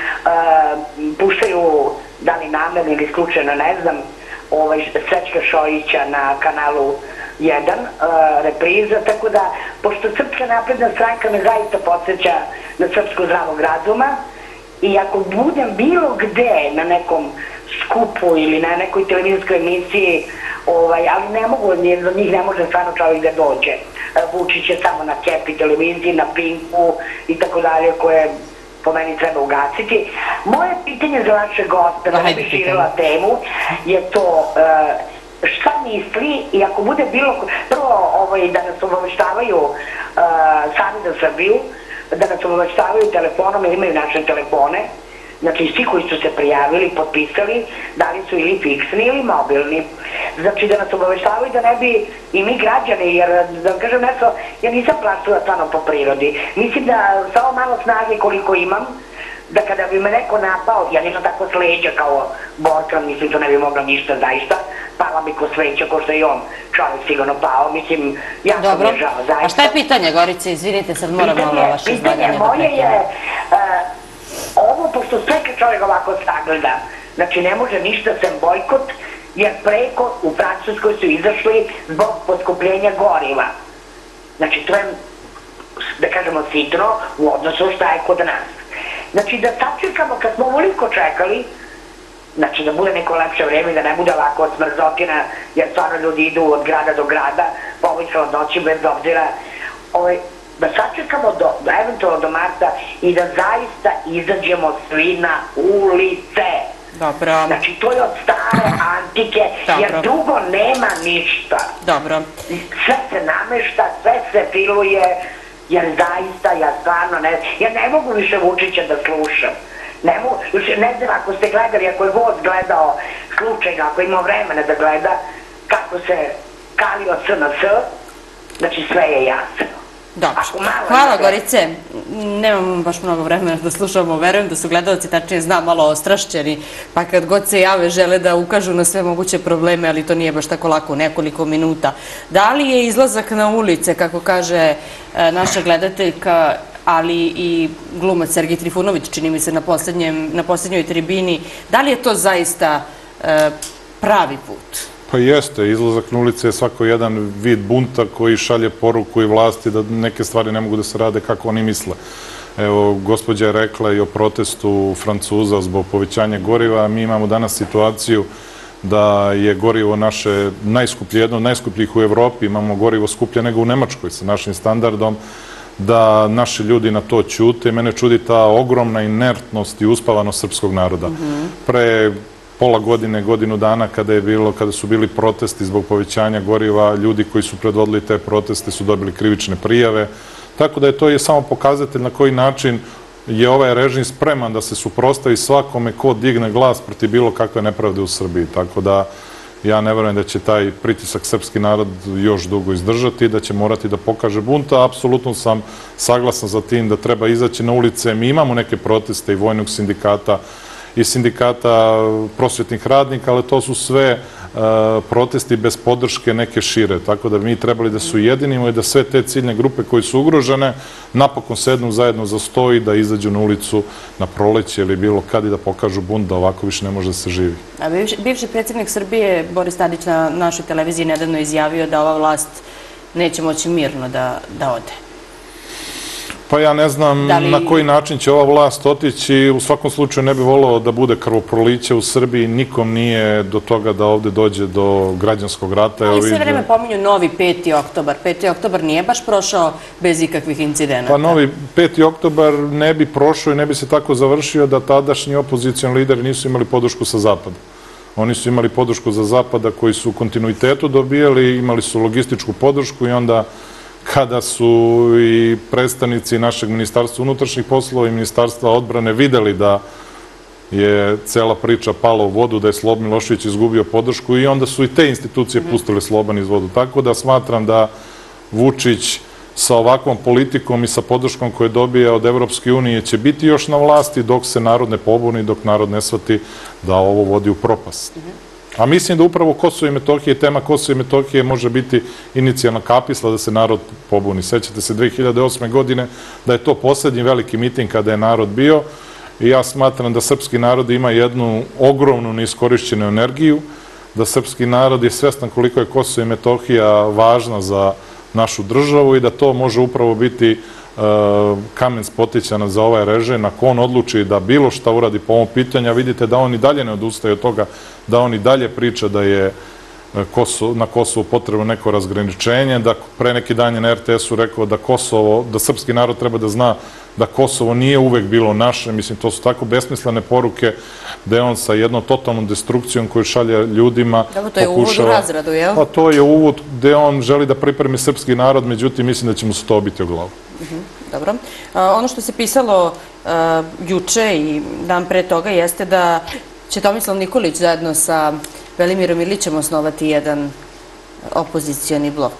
puštaju, da li namerno ili slučajno, ne znam, Srećka Šojića na kanalu jedan, repriza, tako da, pošto Srpska napredna stranka me zaista podsjeća na srpsku zdravog razuma, i ako budem bilo gde na nekom skupu ili na nekoj televizijskoj emisiji, ali ne mogu, jer do njih ne može stvarno čovjek da dođe. Vučić je samo na Kepi televiziji, na Pinku i tako dalje, koje po meni treba ugasiti. Moje pitanje za vaše goste, da ne bi širila temu, je to šta misli i ako bude bilo, prvo da nas obaveštavaju sami za Srbiju, da nas obaveštavaju telefonom, jer imaju naše telefone, znači svi koji su se prijavili, potpisali, da li su ili fiksni ili mobilni. Znači da nas obaveštavaju da ne bi i mi građani, jer da vam kažem nešto, ja nisam plašila stvarno po prirodi. Mislim da sa ovo malo snage koliko imam, da kada bi me neko napao, ja nisam tako sleđa kao Borkan, mislim to ne bi mogla ništa zaista, pala bi ko sleđa, ko što je on čovjek sigurno pao, mislim, ja sam je žao zaista. A šta je pitanje, Gorice, izvinite, sad moram malo vaše izlaganje da prekinem. Pitanje moje je, ovo, pošto sve kad čovjek ovako sagleda, znači ne može ništa sem bojkot, jer preko u Francuskoj su izašli zbog poskupljenja goriva. Znači, to je, da kažemo, sitno u odnosu šta je kod nas. Znači, da sačekamo, kad smo ovoliko čekali, znači da bude neko lepše vreme, da ne bude ovako od smrzotina, jer stvarno ljudi idu od grada do grada, povišno od noći bez obzira, ovaj, da sačekamo do, do, eventualno do marta i da zaista izađemo svi na ulice. Dobro. Znači, to je od stare antike, Dobro. jer drugo nema ništa. Dobro. Sve se namešta, sve se filuje, jer zaista, ja stvarno ne, ja ne mogu više Vučića da slušam. Ne mogu, ne znam ako ste gledali, ako je Voz gledao slučajno, ako ima vremena da gleda, kako se kalio S N S, znači sve je jasno. Dobro. Hvala, Gorice. Nemam baš mnogo vremena da slušamo. Verujem da su gledalci, tačnije znam, malo ostrašćeni, pa kad god se jave žele da ukažu na sve moguće probleme, ali to nije baš tako lako, nekoliko minuta. Da li je izlazak na ulice, kako kaže naša gledateljka, ali i glumac Sergej Trifunović, čini mi se na na posljednjoj tribini, da li je to zaista pravi put? Pa jeste, izlazak na ulice je svako jedan vid bunta koji šalje poruku i vlasti da neke stvari ne mogu da se rade kako oni misle. Evo, gospođa je rekla i o protestu Francuza zbog povećanja goriva. Mi imamo danas situaciju da je gorivo naše najskuplje, jedno od najskupljih u Evropi. Imamo gorivo skuplje nego u Nemačkoj sa našim standardom, da naši ljudi na to ćute. Mene čudi ta ogromna inertnost i uspavanost srpskog naroda. Pre pola godine, godinu dana kada je bilo, kada su bili protesti zbog povećanja goriva, ljudi koji su predvodili te proteste su dobili krivične prijave. Tako da je to je samo pokazatelj na koji način je ovaj režim spreman da se suprotstavi svakome ko digne glas protiv bilo kakve nepravde u Srbiji. Tako da ja ne verujem da će taj pritisak srpski narod još dugo izdržati, da će morati da pokaže bunta. Apsolutno sam saglasan za tim da treba izaći na ulice. Mi imamo neke proteste i vojnog sindikata i sindikata prosvetnih radnika, ali to su sve protesti bez podrške neke šire. Tako da mi trebali da se ujedinimo i da sve te ciljne grupe koje su ugrožene napokon sednu zajedno za sto i da izađu na ulicu na proleće ili bilo kad i da pokažu bunt da ovako više ne može da se živi. Bivši predsjednik Srbije Boris Tadić na našoj televiziji nedavno izjavio da ova vlast neće moći mirno da ode. Pa ja ne znam na koji način će ova vlast otići. U svakom slučaju ne bi volao da bude krvoproliće u Srbiji. Nikom nije do toga da ovde dođe do građanskog rata. Ali sve vreme pominju novi peti oktobar. peti oktobar nije baš prošao bez ikakvih incidenata. Pa novi peti oktobar ne bi prošao i ne bi se tako završio da tadašnji opozicioni lideri nisu imali podršku sa zapada. Oni su imali podršku za zapada koji su u kontinuitetu dobijali, imali su logističku podršku i onda kada su i predstavnici našeg ministarstva unutrašnjih poslova i ministarstva odbrane videli da je cela priča pala u vodu, da je Slobodan Milošević izgubio podršku i onda su i te institucije pustile Slobodan iz vodu. Tako da smatram da Vučić sa ovakvom politikom i sa podrškom koje dobije od Evropske unije će biti još na vlasti dok se narod ne pobuni, dok narod ne shvati da ovo vodi u propast. A mislim da upravo Kosovo i Metohije, tema Kosovo i Metohije može biti inicijalna kapisla da se narod pobuni. Sećate se dve hiljade osme. godine da je to poslednji veliki miting kada je narod bio i ja smatram da srpski narod ima jednu ogromnu neiskorišćenu energiju, da srpski narod je svestan koliko je Kosovo i Metohija važna za našu državu i da to može upravo biti kamen spoticanja za ovaj režim, ako on odluči da bilo šta uradi po ovom pitanju, vidite da on i dalje ne odustaje od toga, da on i dalje priča da je na Kosovu potrebno neko razgraničenje, da pre neki dan je na R T S-u rekao da Kosovo, da srpski narod treba da zna da Kosovo nije uvek bilo naše. Mislim, to su tako besmislene poruke da je on sa jednom totalnom destrukcijom koju šalje ljudima pokušava... To je uvod u razradu, jel? Pa to je uvod gde on želi da pripremi srpski narod, međutim, mislim da će mu se to obiti o glavu. Dobro. Ono što se pisalo juče i dan pre toga jeste da će Tomislav Nikolić zajedno sa Velimirom Ilićem osnovati jedan opozicioni blok.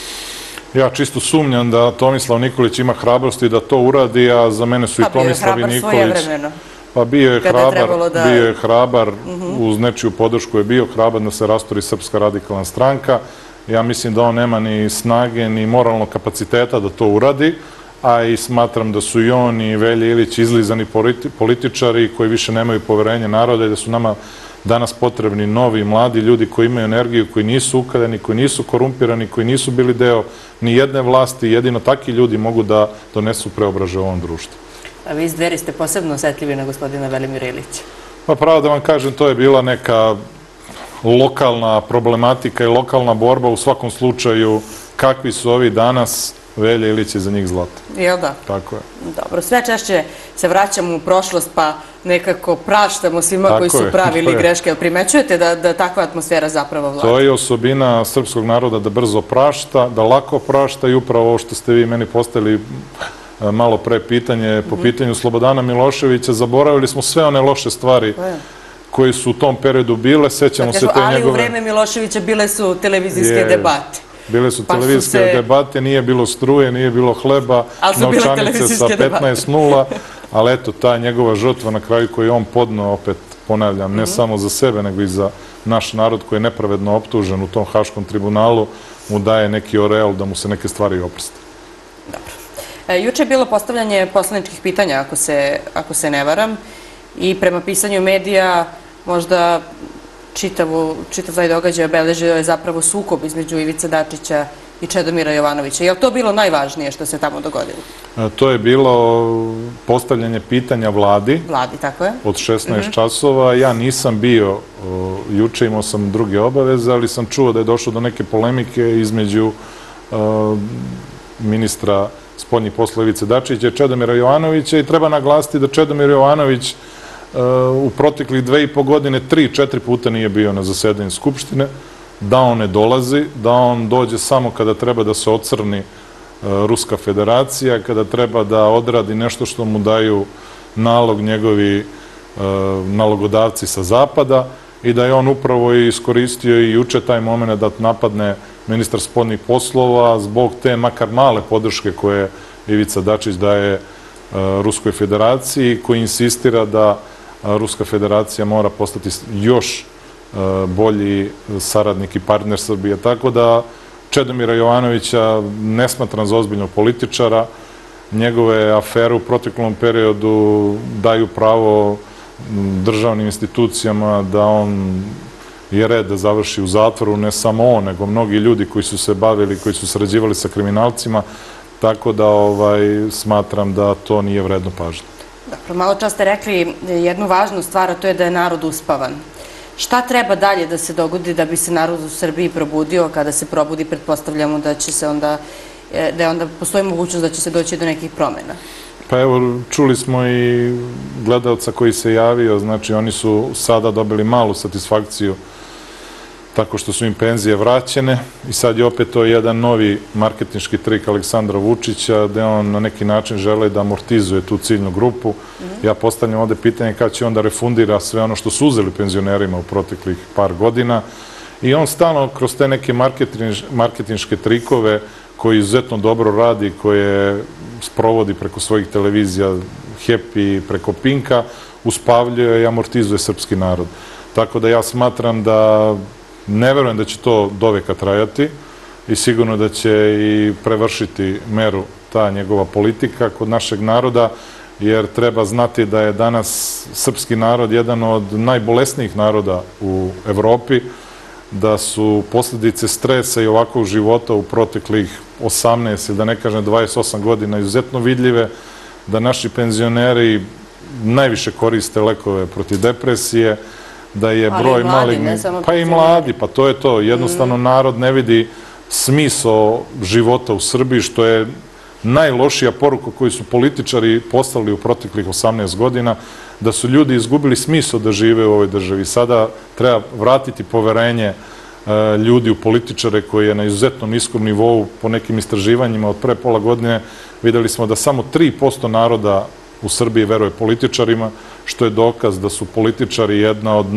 Ja čisto sumnjam da Tomislav Nikolić ima hrabrosti da to uradi, a za mene su i Tomislav i Nikolić... Pa bio je hrabar svojevremeno. Pa bio je hrabar, bio je hrabar, uz nečiju podršku je bio hrabar da se rastori Srpska radikalna stranka. Ja mislim da on nema ni snage, ni moralnog kapaciteta da to uradi, a i smatram da su i on i Velja Ilić izlizani političari koji više nemaju poverenje naroda i da su nama danas potrebni novi, mladi ljudi koji imaju energiju, koji nisu ukadeni, koji nisu korumpirani, koji nisu bili deo ni jedne vlasti. Jedino takvi ljudi mogu da donesu preobražaj u ovom društvu. A vi iz Dveri ste posebno osetljivi na gospodina Velimira Ilića. Pa pravo da vam kažem, to je bila neka lokalna problematika i lokalna borba. U svakom slučaju, kakvi su ovi danas, Velja Ilić je za njih zlata. Jel da? Tako je. Dobro, sve češće se vraćamo u prošlost pa nekako praštamo svima koji su pravili greške. Primećujete da takva atmosfera zapravo vlada? To je osobina srpskog naroda da brzo prašta, da lako prašta i upravo ovo što ste vi meni postavili malo pre pitanje po pitanju Slobodana Miloševića, zaboravili smo sve one loše stvari koje su u tom periodu bile, sećamo se te njegove... Ali u vreme Miloševića bile su televizijske debate. Bile su televizijske debate, nije bilo struje, nije bilo hleba, novčanice sa petnaest nula, ali eto, ta njegova žrtva na kraju koju je on podneo, opet ponavljam, ne samo za sebe, nego i za naš narod koji je nepravedno optužen u tom Haškom tribunalu, mu daje neki oreal da mu se neke stvari oproste. Dobro. Juče je bilo postavljanje poslaničkih pitanja, ako se ne varam, i prema pisanju medija možda čitav taj događaj obeležio je zapravo sukob između Ivice Dačića i Čedomira Jovanovića. Je li to bilo najvažnije što se tamo dogodilo? To je bilo postavljanje pitanja vladi. Vladi, tako je. Od šesnaest časova. Ja nisam bio, juče imao sam druge obaveze, ali sam čuo da je došlo do neke polemike između ministra spoljnih poslova Ivice Dačića i Čedomira Jovanovića i treba naglasiti da Čedomir Jovanović u proteklih dve i po godine tri, četiri puta nije bio na zasedanju Skupštine, da on ne dolazi, da on dođe samo kada treba da se ocrni Ruska federacija, kada treba da odradi nešto što mu daju nalog njegovi nalogodavci sa zapada i da je on upravo iskoristio i juče taj moment da napadne ministar spoljnih poslova zbog te makar male podrške koje Ivica Dačić daje Ruskoj federaciji, koji insistira da Ruska federacija mora postati još bolji saradnik i partner Srbije. Tako da Čedomira Jovanovića ne smatram za ozbiljnog političara. Njegove afere u proteklom periodu daju pravo državnim institucijama da on je red da završi u zatvoru, ne samo on, nego mnogi ljudi koji su se bavili, koji su sarađivali sa kriminalcima, tako da smatram da to nije vredno pažnje. Dobro, malo čas ste rekli jednu važnu stvar, a to je da je narod uspavan. Šta treba dalje da se dogodi da bi se narod u Srbiji probudio? Kada se probudi, pretpostavljamo da će se onda, da je onda postoji mogućnost da će se doći do nekih promjena. Pa evo, čuli smo i gledalca koji se javio, znači oni su sada dobili malu satisfakciju tako što su im penzije vraćene i sad je opet to jedan novi marketinški trik Aleksandra Vučića gde on na neki način žele da amortizuje tu ciljnu grupu. Ja postavljam ovde pitanje kada će onda refundira sve ono što su uzeli penzionerima u proteklih par godina i on stalno kroz te neke marketinške trikove koji izuzetno dobro radi, koje sprovodi preko svojih televizija Happy, preko Pinka, uspavljuje i amortizuje srpski narod. Tako da ja smatram da ne verujem da će to doveka trajati i sigurno da će i prevršiti meru ta njegova politika kod našeg naroda, jer treba znati da je danas srpski narod jedan od najbolesnijih naroda u Evropi, da su posljedice stresa i ovakvog života u proteklih osamnaest ili da ne kažem dvadeset osam godina izuzetno vidljive, da naši penzioneri najviše koriste lekove protiv depresije, da je broj malignih, pa i mladi, pa to je to. Jednostavno narod ne vidi smisao života u Srbiji, što je najlošija poruka koju su političari poslali u proteklih osamnaest godina, da su ljudi izgubili smisao da žive u ovoj državi. Sada treba vratiti poverenje ljudi u političare koji je na izuzetno niskom nivou. Po nekim istraživanjima od pre pola godine videli smo da samo tri posto naroda u Srbiji veruje političarima, što je dokaz da su političari jedna od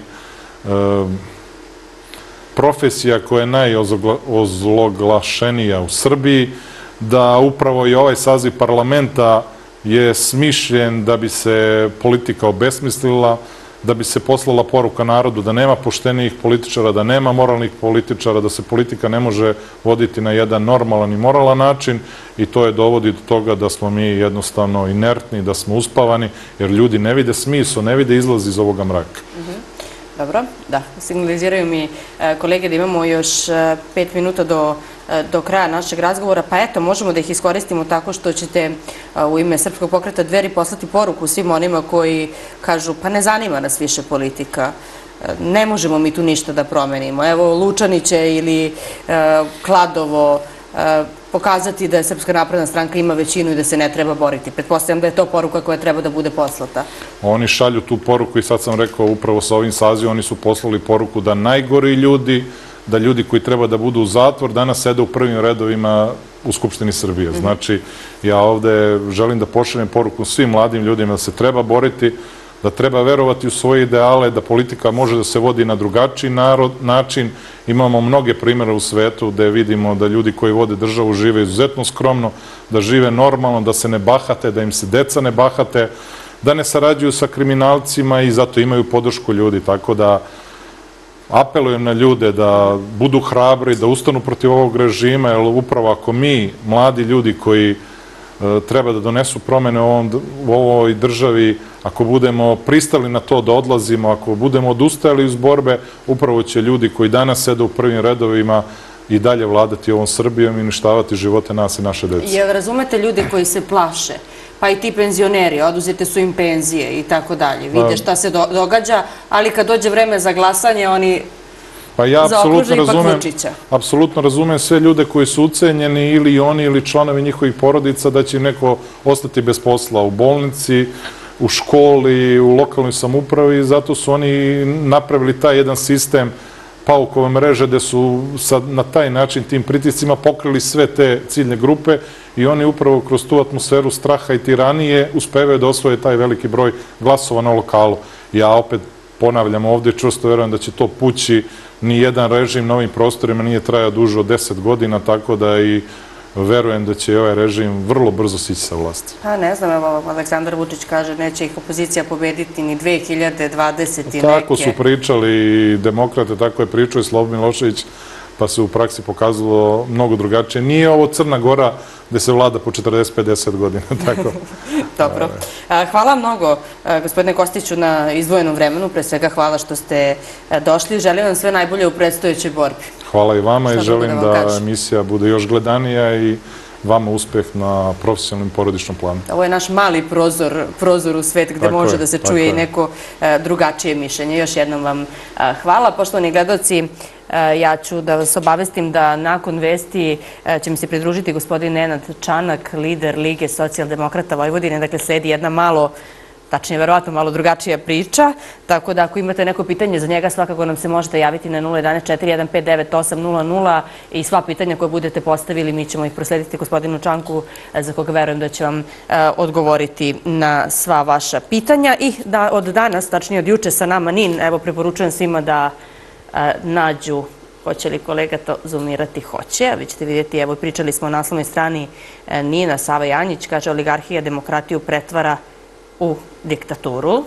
najprofesija koja je najozloglašenija u Srbiji, da upravo i ovaj saziv parlamenta je smišljen da bi se politika obesmislila, da bi se poslala poruka narodu da nema poštenijih političara, da nema moralnih političara, da se politika ne može voditi na jedan normalan i moralan način i to je dovodi do toga da smo mi jednostavno inertni, da smo uspavani, jer ljudi ne vide smisao, ne vide izlaz iz ovoga mraka. Dobro, da. Signaliziraju mi kolege da imamo još pet minuta do, do kraja našeg razgovora, pa eto, možemo da ih iskoristimo tako što ćete u ime Srpskog pokreta Dveri poslati poruku svim onima koji kažu pa ne zanima nas više politika, ne možemo mi tu ništa da promenimo. Evo, Lučaniće ili Kladovo, pokazati da je Srpska napredna stranka ima većinu i da se ne treba boriti. Pretpostavljam da je to poruka koja treba da bude poslata. Oni šalju tu poruku i sad sam rekao upravo sa ovim sazivom, oni su poslali poruku da najgori ljudi, da ljudi koji treba da budu u zatvor, danas sede u prvim redovima u Skupštini Srbije. Znači, ja ovde želim da pošaljem poruku svim mladim ljudima da se treba boriti, da treba verovati u svoje ideale, da politika može da se vodi na drugačiji način. Imamo mnoge primjere u svetu gde vidimo da ljudi koji vode državu žive izuzetno skromno, da žive normalno, da se ne bahate, da im se deca ne bahate, da ne sarađuju sa kriminalcima i zato imaju podršku ljudi. Tako da apelujem na ljude da budu hrabri, da ustanu protiv ovog režima, jer upravo ako mi, mladi ljudi koji treba da donesu promene u ovoj državi, ako budemo pristali na to da odlazimo, ako budemo odustajali iz borbe, upravo će ljudi koji danas sede u prvim redovima i dalje vladati ovom Srbijom i uništavati živote nas i naše dece. Jel razumete ljude koji se plaše? Pa i ti penzioneri, oduzete su im penzije i tako dalje. Vide šta se događa, ali kad dođe vreme za glasanje, oni Pa ja apsolutno razumem sve ljude koji su ucenjeni, ili oni ili članovi njihovih porodica, da će im neko ostati bez posla u bolnici, u školi, u lokalnoj samoupravi, i zato su oni napravili taj jedan sistem paukove mreže gde su na taj način tim pritiscima pokrili sve te ciljne grupe i oni upravo kroz tu atmosferu straha i tiranije uspevaju da osvoje taj veliki broj glasova na lokalu. Ja opet ponavljam ovde, čvrsto verujem da će to pući. Ni jedan režim na ovim prostorima nije trajao duže od deset godina, tako da i verujem da će ovaj režim vrlo brzo sići sa vlasti. Pa ne znam, evo, Aleksandar Vučić kaže neće ih opozicija pobediti ni dve hiljade dvadeset neke. Tako su pričali demokrate, tako je pričao i Slobo Milošević, pa se u praksi pokazalo mnogo drugačije. Nije ovo Crna Gora gde se vlada po četrdeset pedeset godina, tako. Dobro. Hvala mnogo, gospodine Kostiću, na izdvojenom vremenu. Pre svega hvala što ste došli. Želim vam sve najbolje u predstojećoj borbi. Hvala i vama i želim da emisija bude još gledanija i vama uspeh na profesionalnom porodičnom planu. Ovo je naš mali prozor u svet gde može da se čuje i neko drugačije mišljenje. Još jednom vam hvala. Poštovani gledaoci, ja ću da vas obavestim da nakon vesti će mi se pridružiti gospodin Nenad Čanak, lider Lige socijaldemokrata Vojvodine. Dakle, sledi jedna malo, tačnije, verovatno malo drugačija priča, tako da ako imate neko pitanje za njega, svakako nam se možete javiti na nula jedan četiri jedan pet devet osam nula nula i sva pitanja koje budete postavili, mi ćemo ih proslediti gospodinu Čanku, za koga verujem da će vam odgovoriti na sva vaša pitanja. I od danas, tačnije od juče, sa nama Nin, evo, preporučujem svima da nađu, hoće li kolega to zoomirati, hoće, a vi ćete vidjeti, evo, pričali smo o naslovnoj strani Nina, Sava Janjić, kaže, oligarhija demokratiju pretvara u diktaturu.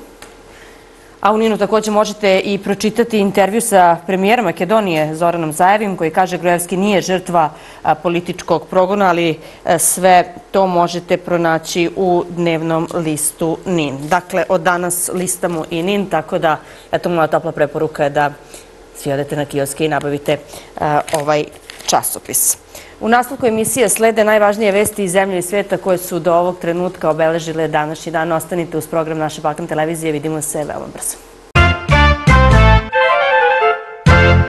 A u Ninu također možete i pročitati intervju sa premijerom Makedonije Zoranom Zajevim, koji kaže Gruevski nije žrtva političkog progona, ali sve to možete pronaći u dnevnom listu Nin. Dakle, od danas listamo i Nin, tako da, eto, moja topla preporuka je da svi odete na kioske i nabavite ovaj časopis. U nastavku emisije slede najvažnije vesti iz zemlje i sveta koje su do ovog trenutka obeležile današnji dan. Ostanite uz program naše Balkan televizije. Vidimo se veoma brzo.